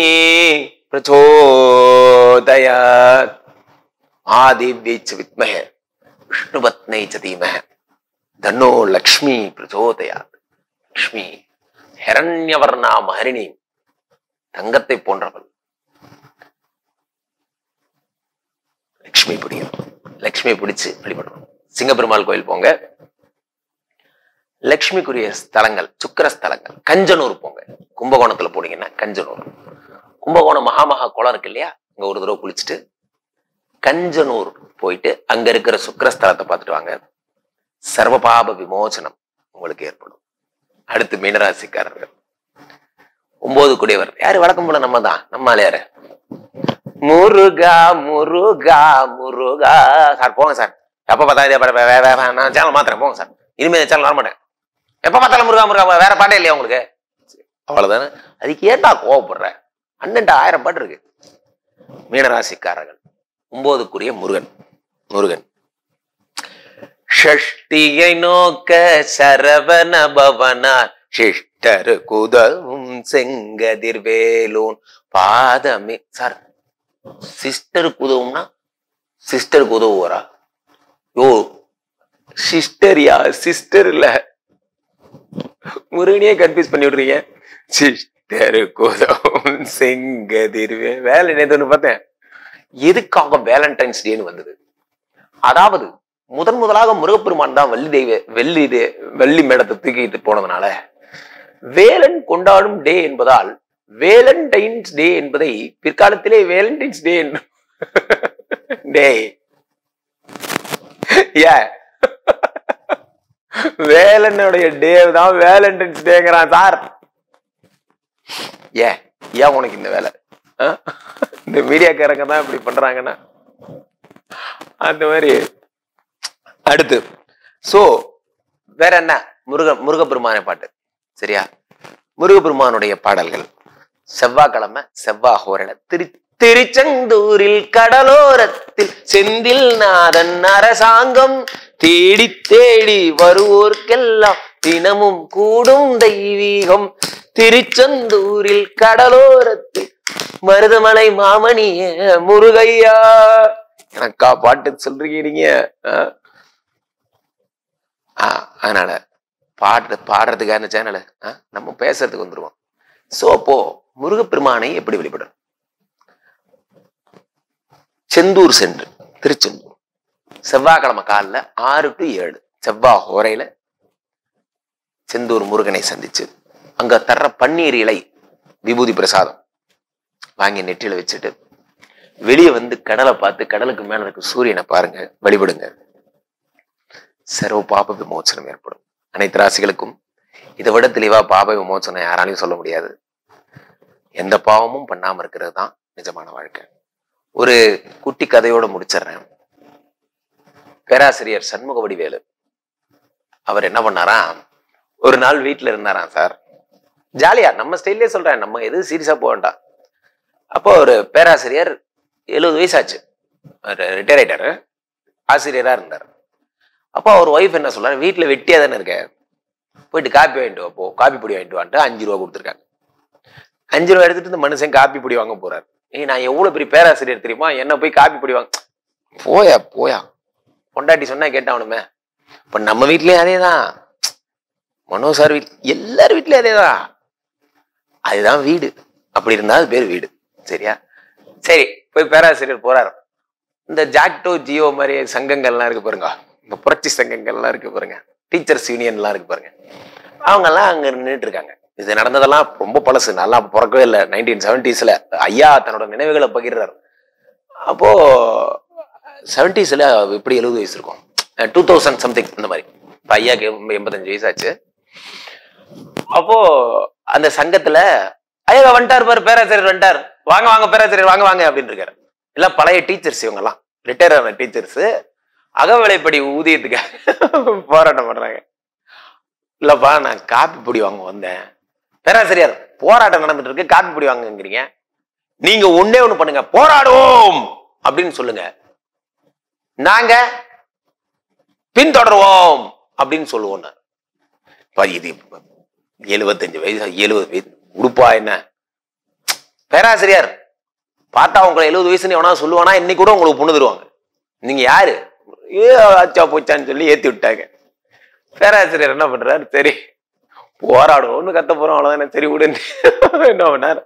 பிரச்சோதயாத். மகாதேவ்யை ச வித்மஹ விஷ்ணுபத்னை ச தீமஹ தன்னோ லக்ஷ்மி பிரச்சோதயாத். லக்ஷ்மி ஹிரண்யவர்ணா மஹரிணி, தங்கத்தை போன்றவள். லக்ஷ்மி பிடிக்கும். லக்ஷ்மி பிடிச்சு வழிபடணும். சிங்கப்பெருமாள் கோயில் போங்க. லக்ஷ்மிக்குரிய ஸ்தலங்கள் சுக்கிர ஸ்தலங்கள். கஞ்சனூர் போங்க. கும்பகோணத்துல போனீங்கன்னா கஞ்சனூர். கும்பகோணம் மகாமகா குளம் இருக்கு இல்லையா, அங்க ஒரு தடவை குளிச்சுட்டு கஞ்சனூர் போயிட்டு அங்க இருக்கிற சுக்கிரஸ்தலத்தை பார்த்துட்டு வாங்க. சர்வபாப விமோசனம் உங்களுக்கு ஏற்படும். அடுத்து மீனராசிக்காரர்கள். ஒன்பது குடியவர் யாரு? வழக்கம் போல நம்ம தான். நம்ம யாரு? முருகா முருகா முருகா. சார் போங்க சார். எப்ப பார்த்தா நான் சேனல் மாத்திரம் போங்க சார். இனிமே சேனல் வர மாட்டேன். எப்ப பார்த்தாலும் முருகா முருகா. வேற பாட்டே இல்லையா உங்களுக்கு? அவ்வளவுதானே. அதுக்கு ஏன்டா கோவப்படுற? அண்ணன்ட்ட ஆயிரம் பாட்டு இருக்கு. மீனராசிக்காரர்கள் ஒன்பதுக்குரிய முருகன். முருகன் ஷஷ்டியை நோக்க சரவண பவனார் சிஷ்டர் குதவும் செங்கதிர் வேலூன் பாதமே. சார் சிஸ்டருக்கு உதவும்னா சிஸ்டருக்கு உதவுவரா? யோ சிஸ்டரியா? சிஸ்டர் இல்ல, முருகனையே கன்ஃபியூஸ் பண்ணி விடுறீங்க. சிஸ்டருக்கு உதவும் செங்கதிர் வேலை. நேத்து ஒண்ணு பார்த்தேன். எதுக்காக வேலண்டைன்ஸ் டேன்னு வந்தது? அதாவது முதன் முதலாக முருகப்பெருமான் தான் வள்ளி தெய்வ வெள்ளி வெள்ளி மேடத்தை தூக்கிட்டு போனதுனால வேலன் கொண்டாடும் டே என்பதால் வேலண்டைன்ஸ் டே என்பதை பிற்காலத்திலே வேலண்டைன்ஸ் டே டே வேலனுடைய டே தான் வேலண்டைன்ஸ் டேங்கிறான் சார். ஏ ஏன் உனக்கு இந்த வேலை? இந்த மீடியாக்காரங்க தான் இப்படி பண்றாங்கன்னா அந்த மாதிரி. அடுத்து சோ வேற என்ன? முருக முருகப்பெருமானை பாட்டு சரியா? முருகப்பெருமானுடைய பாடல்கள் செவ்வாய்க்கிழமை செவ்வாய் ஹோரல திரு திருச்செந்தூரில் கடலோரத்தில் செந்தில் நாதன் அரசாங்கம் தேடி தேடி வருவோர்க்கெல்லாம் தினமும் கூடும் தெய்வீகம். திருச்செந்தூரில் கடலோரத்தில் மருதமலை மாமணிய முருகையா. எனக்கா பாட்டு சொல்றீங்க? அதனால பாட்டு பாடுறதுக்கான சேனல் நம்ம பேசுறதுக்கு வந்துருவோம். சோ அப்போ முருகப்பெருமானை எப்படி வெளிப்படும்? செந்தூர் சென்று திருச்செந்தூர் செவ்வாய்க்கிழமை காலில் ஆறு டு ஏழு செவ்வாய் ஹோரையில செந்தூர் முருகனை சந்திச்சு அங்க தர்ற பன்னீர் இலை விபூதி பிரசாதம் வாங்கி நெற்றியில வச்சுட்டு வெளியே வந்து கடலை பார்த்து கடலுக்கு மேல இருக்க சூரியனை பாருங்க, வழிபடுங்க. சர்வ பாப விமோசனம் ஏற்படும். அனைத்து ராசிகளுக்கும் இதை விட தெளிவா பாப விமோசனம் யாராலையும் சொல்ல முடியாது. எந்த பாவமும் பண்ணாம இருக்கிறது தான் நிஜமான வாழ்க்கை. ஒரு குட்டி கதையோட முடிச்சிடுறேன். பேராசிரியர் சண்முக வடிவேலு அவர் என்ன பண்ணாராம், ஒரு நாள் வீட்டுல இருந்தாராம் சார். ஜாலியா நம்ம ஸ்டைல்லே சொல்றேன், நம்ம எது சீரியஸா போக வேண்டாம். அப்போ ஒரு பேராசிரியர் எழுபது வயசாச்சு, ரிட்டையர் ஆயிட்டாரு, ஆசிரியரா இருந்தார். அப்போ அவர் ஒய்ஃப் என்ன சொல்றாரு, வீட்டுல வெட்டியா தானே இருக்க, போயிட்டு காப்பி வாங்கிட்டு வா, போ காப்பி பொடி வாங்கிட்டு வான்ட்டு அஞ்சு ரூபா கொடுத்துருக்காங்க. அஞ்சு ரூபா எடுத்துட்டு இந்த மனுஷன் காப்பி பொடி வாங்க போறாரு. ஏ நான் எவ்வளவு பெரிய பேராசிரியர் தெரியுமா, என்ன போய் காப்பி பொடி வாங்க போயா போயா பொண்டாட்டி சொன்னா கேட்டாவணுமே. இப்ப நம்ம வீட்லயும் அதேதான், மனோ சார் வீட் எல்லாரும் வீட்லயும் அதேதான். அதுதான் வீடு. அப்படி இருந்தா அது பேர் வீடு. சரியா? சரி, போய் பேராசிரியர் போறாரு. இந்த ஜாக்டோ ஜியோ மாதிரி சங்கங்கள்லாம் இருக்கு பாருங்க, இந்த புரட்சி சங்கங்கள்லாம் இருக்கு பாருங்க, டீச்சர்ஸ் யூனியன்லாம் இருக்கு பாருங்க, அவங்க எல்லாம் அங்க நின்றுட்டு இருக்காங்க. இது நடந்ததெல்லாம் ரொம்ப பழசு, நல்லா பிறக்கவே இல்லை, நைன்டீன் செவன்டிஸ்ல ஐயா தன்னோட நினைவுகளை பகிர்றாரு. அப்போ செவன்டிஸ்ல இப்படி எழுபது வயசு இருக்கும், டூ தௌசண்ட் சம்திங் இந்த மாதிரி. இப்போ ஐயாக்கு எண்பத்தஞ்சு வயசு ஆச்சு. அப்போ அந்த சங்கத்துல ஐயா வந்துட்டார் பாரு, பேராசிரியர் வந்துட்டார், வாங்க வாங்க பேராசிரியர் வாங்க வாங்க அப்படின்னு இருக்காரு. எல்லாம் பழைய டீச்சர்ஸ், இவங்க எல்லாம் ரிட்டையர் ஆன டீச்சர்ஸ், அகவிலைப்படி ஊதியத்துக்காக போராட்டம் பண்றாங்க. இல்லப்பா நான் காப்பி பொடி வாங்க வந்தேன். பேராசிரியர் போராட்டம் நடந்துட்டு இருக்கு, காப்பி பொடி வாங்குங்கிறீங்க. நீங்க ஒன்னே ஒண்ணு பண்ணுங்க, போராடுவோம் அப்படின்னு சொல்லுங்க, நாங்க பின்தொடருவோம் அப்படின்னு சொல்லுவோம். இது எழுபத்தஞ்சு வயசு எழுபது வயசு உடுப்பா என்ன பேராசிரியர் பார்த்தா உங்களை எழுபது வயசுன்னு எவனா சொல்லுவானா, இன்னைக்கு கூட உங்களுக்கு பொண்ணு தருவாங்க. நீங்க யாரு, ஏ ஆச்சா போச்சான்னு சொல்லி ஏத்தி விட்டாங்க. பேராசிரியர் என்ன பண்றாரு, சரி போராடுவோம்னு கத்த போறோம், அவ்வளவுதானே, சரி விடு என்ன பண்ணார்.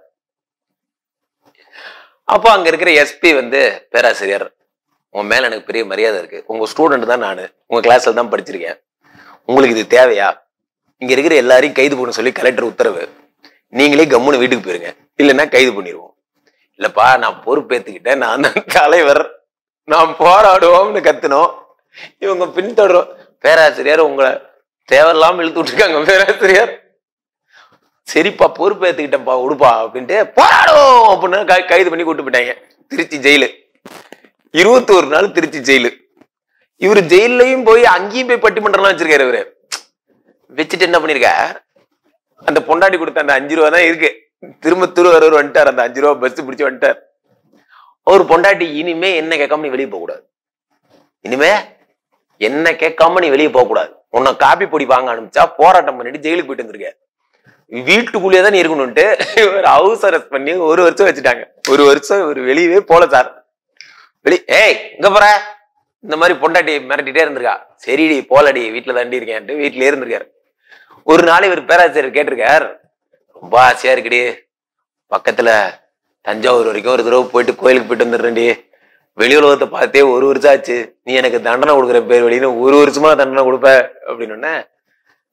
அப்போ அங்க இருக்கிற எஸ்பி வந்து, பேராசிரியர் உன் மேல எனக்கு பெரிய மரியாதை இருக்கு, உங்க ஸ்டூடெண்ட் தான் நானு, உங்க கிளாஸ்ல தான் படிச்சிருக்கேன், உங்களுக்கு இது தேவையா, இங்க இருக்கிற எல்லாரையும் கைது பண்ண சொல்லி கலெக்டர் உத்தரவு, நீங்களே கம்முன்னு வீட்டுக்கு போயிருங்க, இல்லைன்னா கைது பண்ணிடுவோம். இல்லப்பா நான் பொறுப்பேற்றுக்கிட்டேன், நான் தான் தலைவர், நான் போராடுவோம்னு கத்துனோம், இவங்க பின்தொடரும். பேராசிரியர் உங்களை தேவையில்லாம இழுத்து விட்டுருக்காங்க. பேராசிரியர் சரிப்பா பொறுப்பேற்றுக்கிட்டப்பா உடுப்பா அப்படின்ட்டு போராடுவோம் அப்படின்னு கைது பண்ணி கூட்டு போயிட்டாங்க திருச்சி ஜெயிலு. இருபத்தி ஒரு நாள் திருச்சி ஜெயிலு. இவரு ஜெயிலையும் போய் அங்கேயும் போய் பட்டிமன்றம்லாம் வச்சிருக்காரு. இவரு வச்சுட்டு என்ன பண்ணிருக்க, அந்த பொண்டாட்டி கொடுத்த அந்த அஞ்சு ரூபா தான் இருக்கு, திரும்ப திருவாரூர் வந்துட்டார், அந்த அஞ்சு ரூபா பஸ் பிடிச்சு வந்துட்டார். ஒரு பொண்டாட்டி இனிமே என்ன கேட்காம நீ வெளியே போக கூடாது, இனிமே என்ன கேட்காம நீ வெளியே போக கூடாது, உன்னை காப்பி பொடி வாங்க அனுப்பிச்சா போராட்டம் பண்ணிட்டு ஜெயிலுக்கு போயிட்டு வந்திருக்க, வீட்டுக்குள்ளேயே தான் நீ இருக்கணும்ட்டு ஒரு ஹவுஸ் அரெஸ்ட் பண்ணி ஒரு வருஷம் வச்சுட்டாங்க. ஒரு வருஷம் ஒரு வெளியவே போல சார். வெளி ஏய் இங்க போற, இந்த மாதிரி பொண்டாட்டி மிரட்டிட்டே இருந்திருக்கா. சரிடி போலடி, வீட்டுல தாண்டி இருக்கேன்ட்டு வீட்டுல இருந்திருக்காரு. ஒரு நாள் இவர் பேராசிரியர் கேட்டிருக்கார், ரொம்ப ஆசையா இருக்குடி, பக்கத்துல தஞ்சாவூர் வரைக்கும் ஒரு தடவை போயிட்டு கோயிலுக்கு போயிட்டு வந்துடுறேன்டி, வெளி உலகத்தை பார்த்தே ஒரு வருஷம் ஆச்சு, நீ எனக்கு தண்டனை கொடுக்குற பேர் வழின்னு ஒரு வருஷமா தண்டனை கொடுப்ப அப்படின்னு.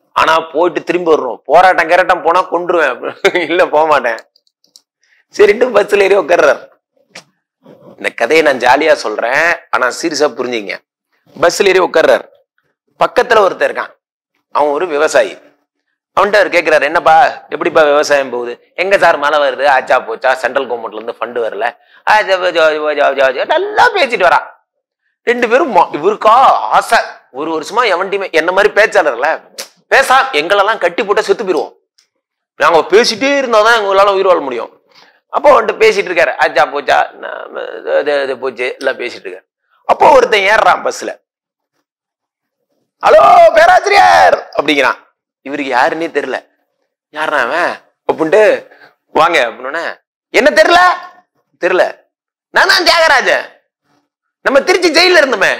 ஆனா போயிட்டு திரும்பி வரணும். போராட்டம் கேராட்டம் போனா கொண்டுருவேன். இல்ல போக மாட்டேன். சரிட்டு பஸ்ல ஏறி உட்கார்றாரு. இந்த கதையை நான் ஜாலியா சொல்றேன், ஆனா சீரியஸா புரிஞ்சுங்க. பஸ்ல ஏறி உட்கார்றாரு. பக்கத்துல ஒருத்தர் இருக்கான், அவன் ஒரு விவசாயி. அவன்கிட்ட அவர் கேட்கிறாரு, என்னப்பா எப்படிப்பா விவசாயம் போகுது? எங்க சார் மழை வருது, ஆச்சா போச்சா, சென்ட்ரல் கவர்மெண்ட்ல இருந்து ஃபண்டு வரல, நல்லா பேசிட்டு வரான். ரெண்டு பேரும் இவருக்கா ஆசை, ஒரு வருஷமா எவன்டியுமே என்ன மாதிரி பேச்சாளர்ல பேசா எங்களெல்லாம் கட்டி போட்டா செத்து போயிருவோம், நாங்க பேசிட்டே இருந்தாதான் எங்களால உயிர் வாழ முடியும். அப்போ அவன்கிட்ட பேசிட்டு இருக்காரு, ஆச்சா போச்சா போச்சு எல்லாம் பேசிட்டு இருக்காரு. அப்போ ஒருத்தன் ஏறான் பஸ்ல, ஹலோ பேராசிரியர் அப்படிங்கிறான். இவருக்கு யாருன்னே தெரியல, யாருன்னா அவன் அப்படின்ட்டு வாங்க அப்படின்னா, என்ன தெரியல தெரியல நான் தான் தியாகராஜன், நம்ம திருச்சி ஜெயில இருந்தோமே.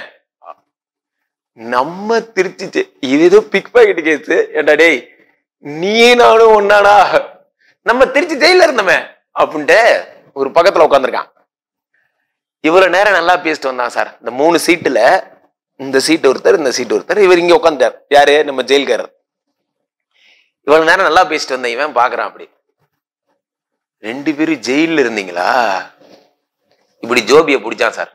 நம்ம திருச்சி இது ஏதோ பிக் பாக்கெட் கேஸ், ஏண்டா டேய் நீ நானும் ஒன்னாடா, நம்ம திருச்சி ஜெயில இருந்தோமே அப்படின்ட்டு ஒரு பக்கத்துல உட்காந்துருக்கான். இவ்வளவு நேரம் நல்லா பேசிட்டு வந்தான் சார். இந்த மூணு சீட்டுல இந்த சீட்டு ஒருத்தர், இந்த சீட்டு ஒருத்தர், இவர் இங்க உட்காந்துட்டார். யாரு? நம்ம ஜெயில்காரர். இவ்வளவு நேரம் நல்லா பேசிட்டு வந்த இவன் பாக்குறான், அப்படி ரெண்டு பேரும் ஜெயில இருந்தீங்களா? இப்படி ஜோபிய பிடிச்சான் சார்.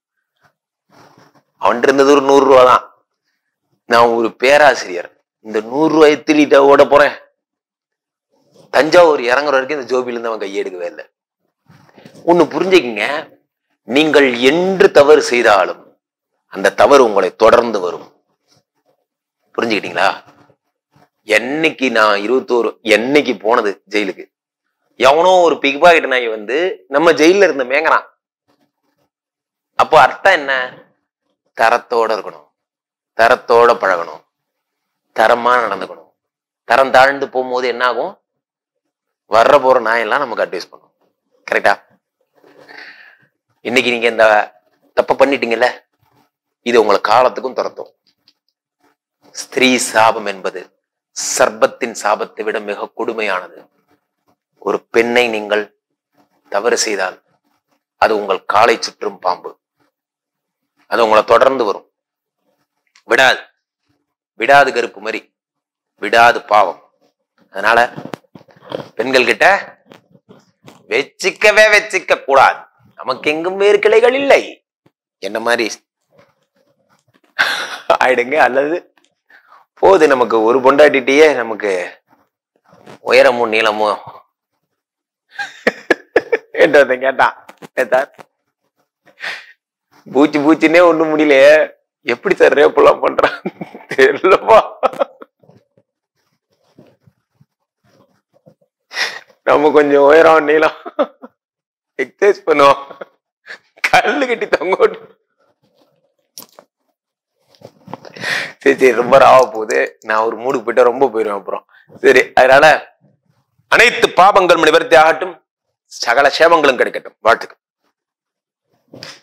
அவன் இருந்தது ஒரு நூறு ரூபா தான். நான் ஒரு பேராசிரியர், இந்த நூறு ரூபாய் திருட்ட ஓட போறேன். தஞ்சாவூர் இறங்குற வரைக்கும் இந்த ஜோபியில இருந்து அவன் கையெடுக்கவே இல்லை. ஒண்ணு புரிஞ்சுக்கிங்க, நீங்கள் என்று தவறு செய்தாலும் அந்த தவறு உங்களை தொடர்ந்து வரும். புரிஞ்சுக்கிட்டீங்களா? என்னைக்கு நான் இருபத்தோரு என்னைக்கு போனது ஜெயிலுக்கு, எவனோ ஒரு பிக் பாக்கெட் நாய் வந்து நம்ம ஜெயில இருந்த மேங்கறான். அப்போ அர்த்தம் என்ன? தரத்தோட இருக்கணும், தரத்தோட பழகணும், தரமா நடந்துக்கணும். தரம் தாழ்ந்து போகும்போது என்ன ஆகும்? வர்ற போற நாயெல்லாம் நமக்கு அட்வைஸ் பண்ணும். கரெக்டா? இன்னைக்கு நீங்க இந்த தப்ப பண்ணிட்டீங்கல்ல, இது உங்களை காலத்துக்கும் துரத்தும். ஸ்திரீ சாபம் என்பது சர்ப்பத்தின் சாபத்தை விட மிக கொடுமையானது. ஒரு பெண்ணை நீங்கள் தவறு செய்தால் அது உங்கள் காலை சுற்றும் பாம்பு, அது உங்களை தொடர்ந்து வரும். விடாது, விடாது கருப்பு மாதிரி, விடாது பாவம். அதனால பெண்கள் கிட்ட வெச்சிக்கவே வெச்சிக்க கூடாது. நமக்கு எங்கும் வேறு கிளைகள் இல்லை என்ன மாதிரி ஆயிடுங்க. அல்லது போது நமக்கு ஒரு பொண்டாட்டிட்டியே நமக்கு உயரமும் நீளமும் என்றத கேட்டான். பூச்சி பூச்சின்னே ஒண்ணும் முடியல, எப்படி சார் ரேப்பெல்லாம் பண்றான் தெரியலப்பா. நம்ம கொஞ்சம் உயரம் நீளம் எக்ஸசைஸ் பண்ணுவோம், கல்லு கட்டி தொங்க. சரி சரி ரொம்ப ராவ போகுது, நான் ஒரு மூடுக்கு போயிட்டா ரொம்ப போயிடுவேன் அப்புறம். சரி, அதனால அனைத்து பாபங்கள் நிவர்த்தி ஆகட்டும், சகல சேமங்களும் கிடைக்கட்டும். வாழ்த்துக்கள்.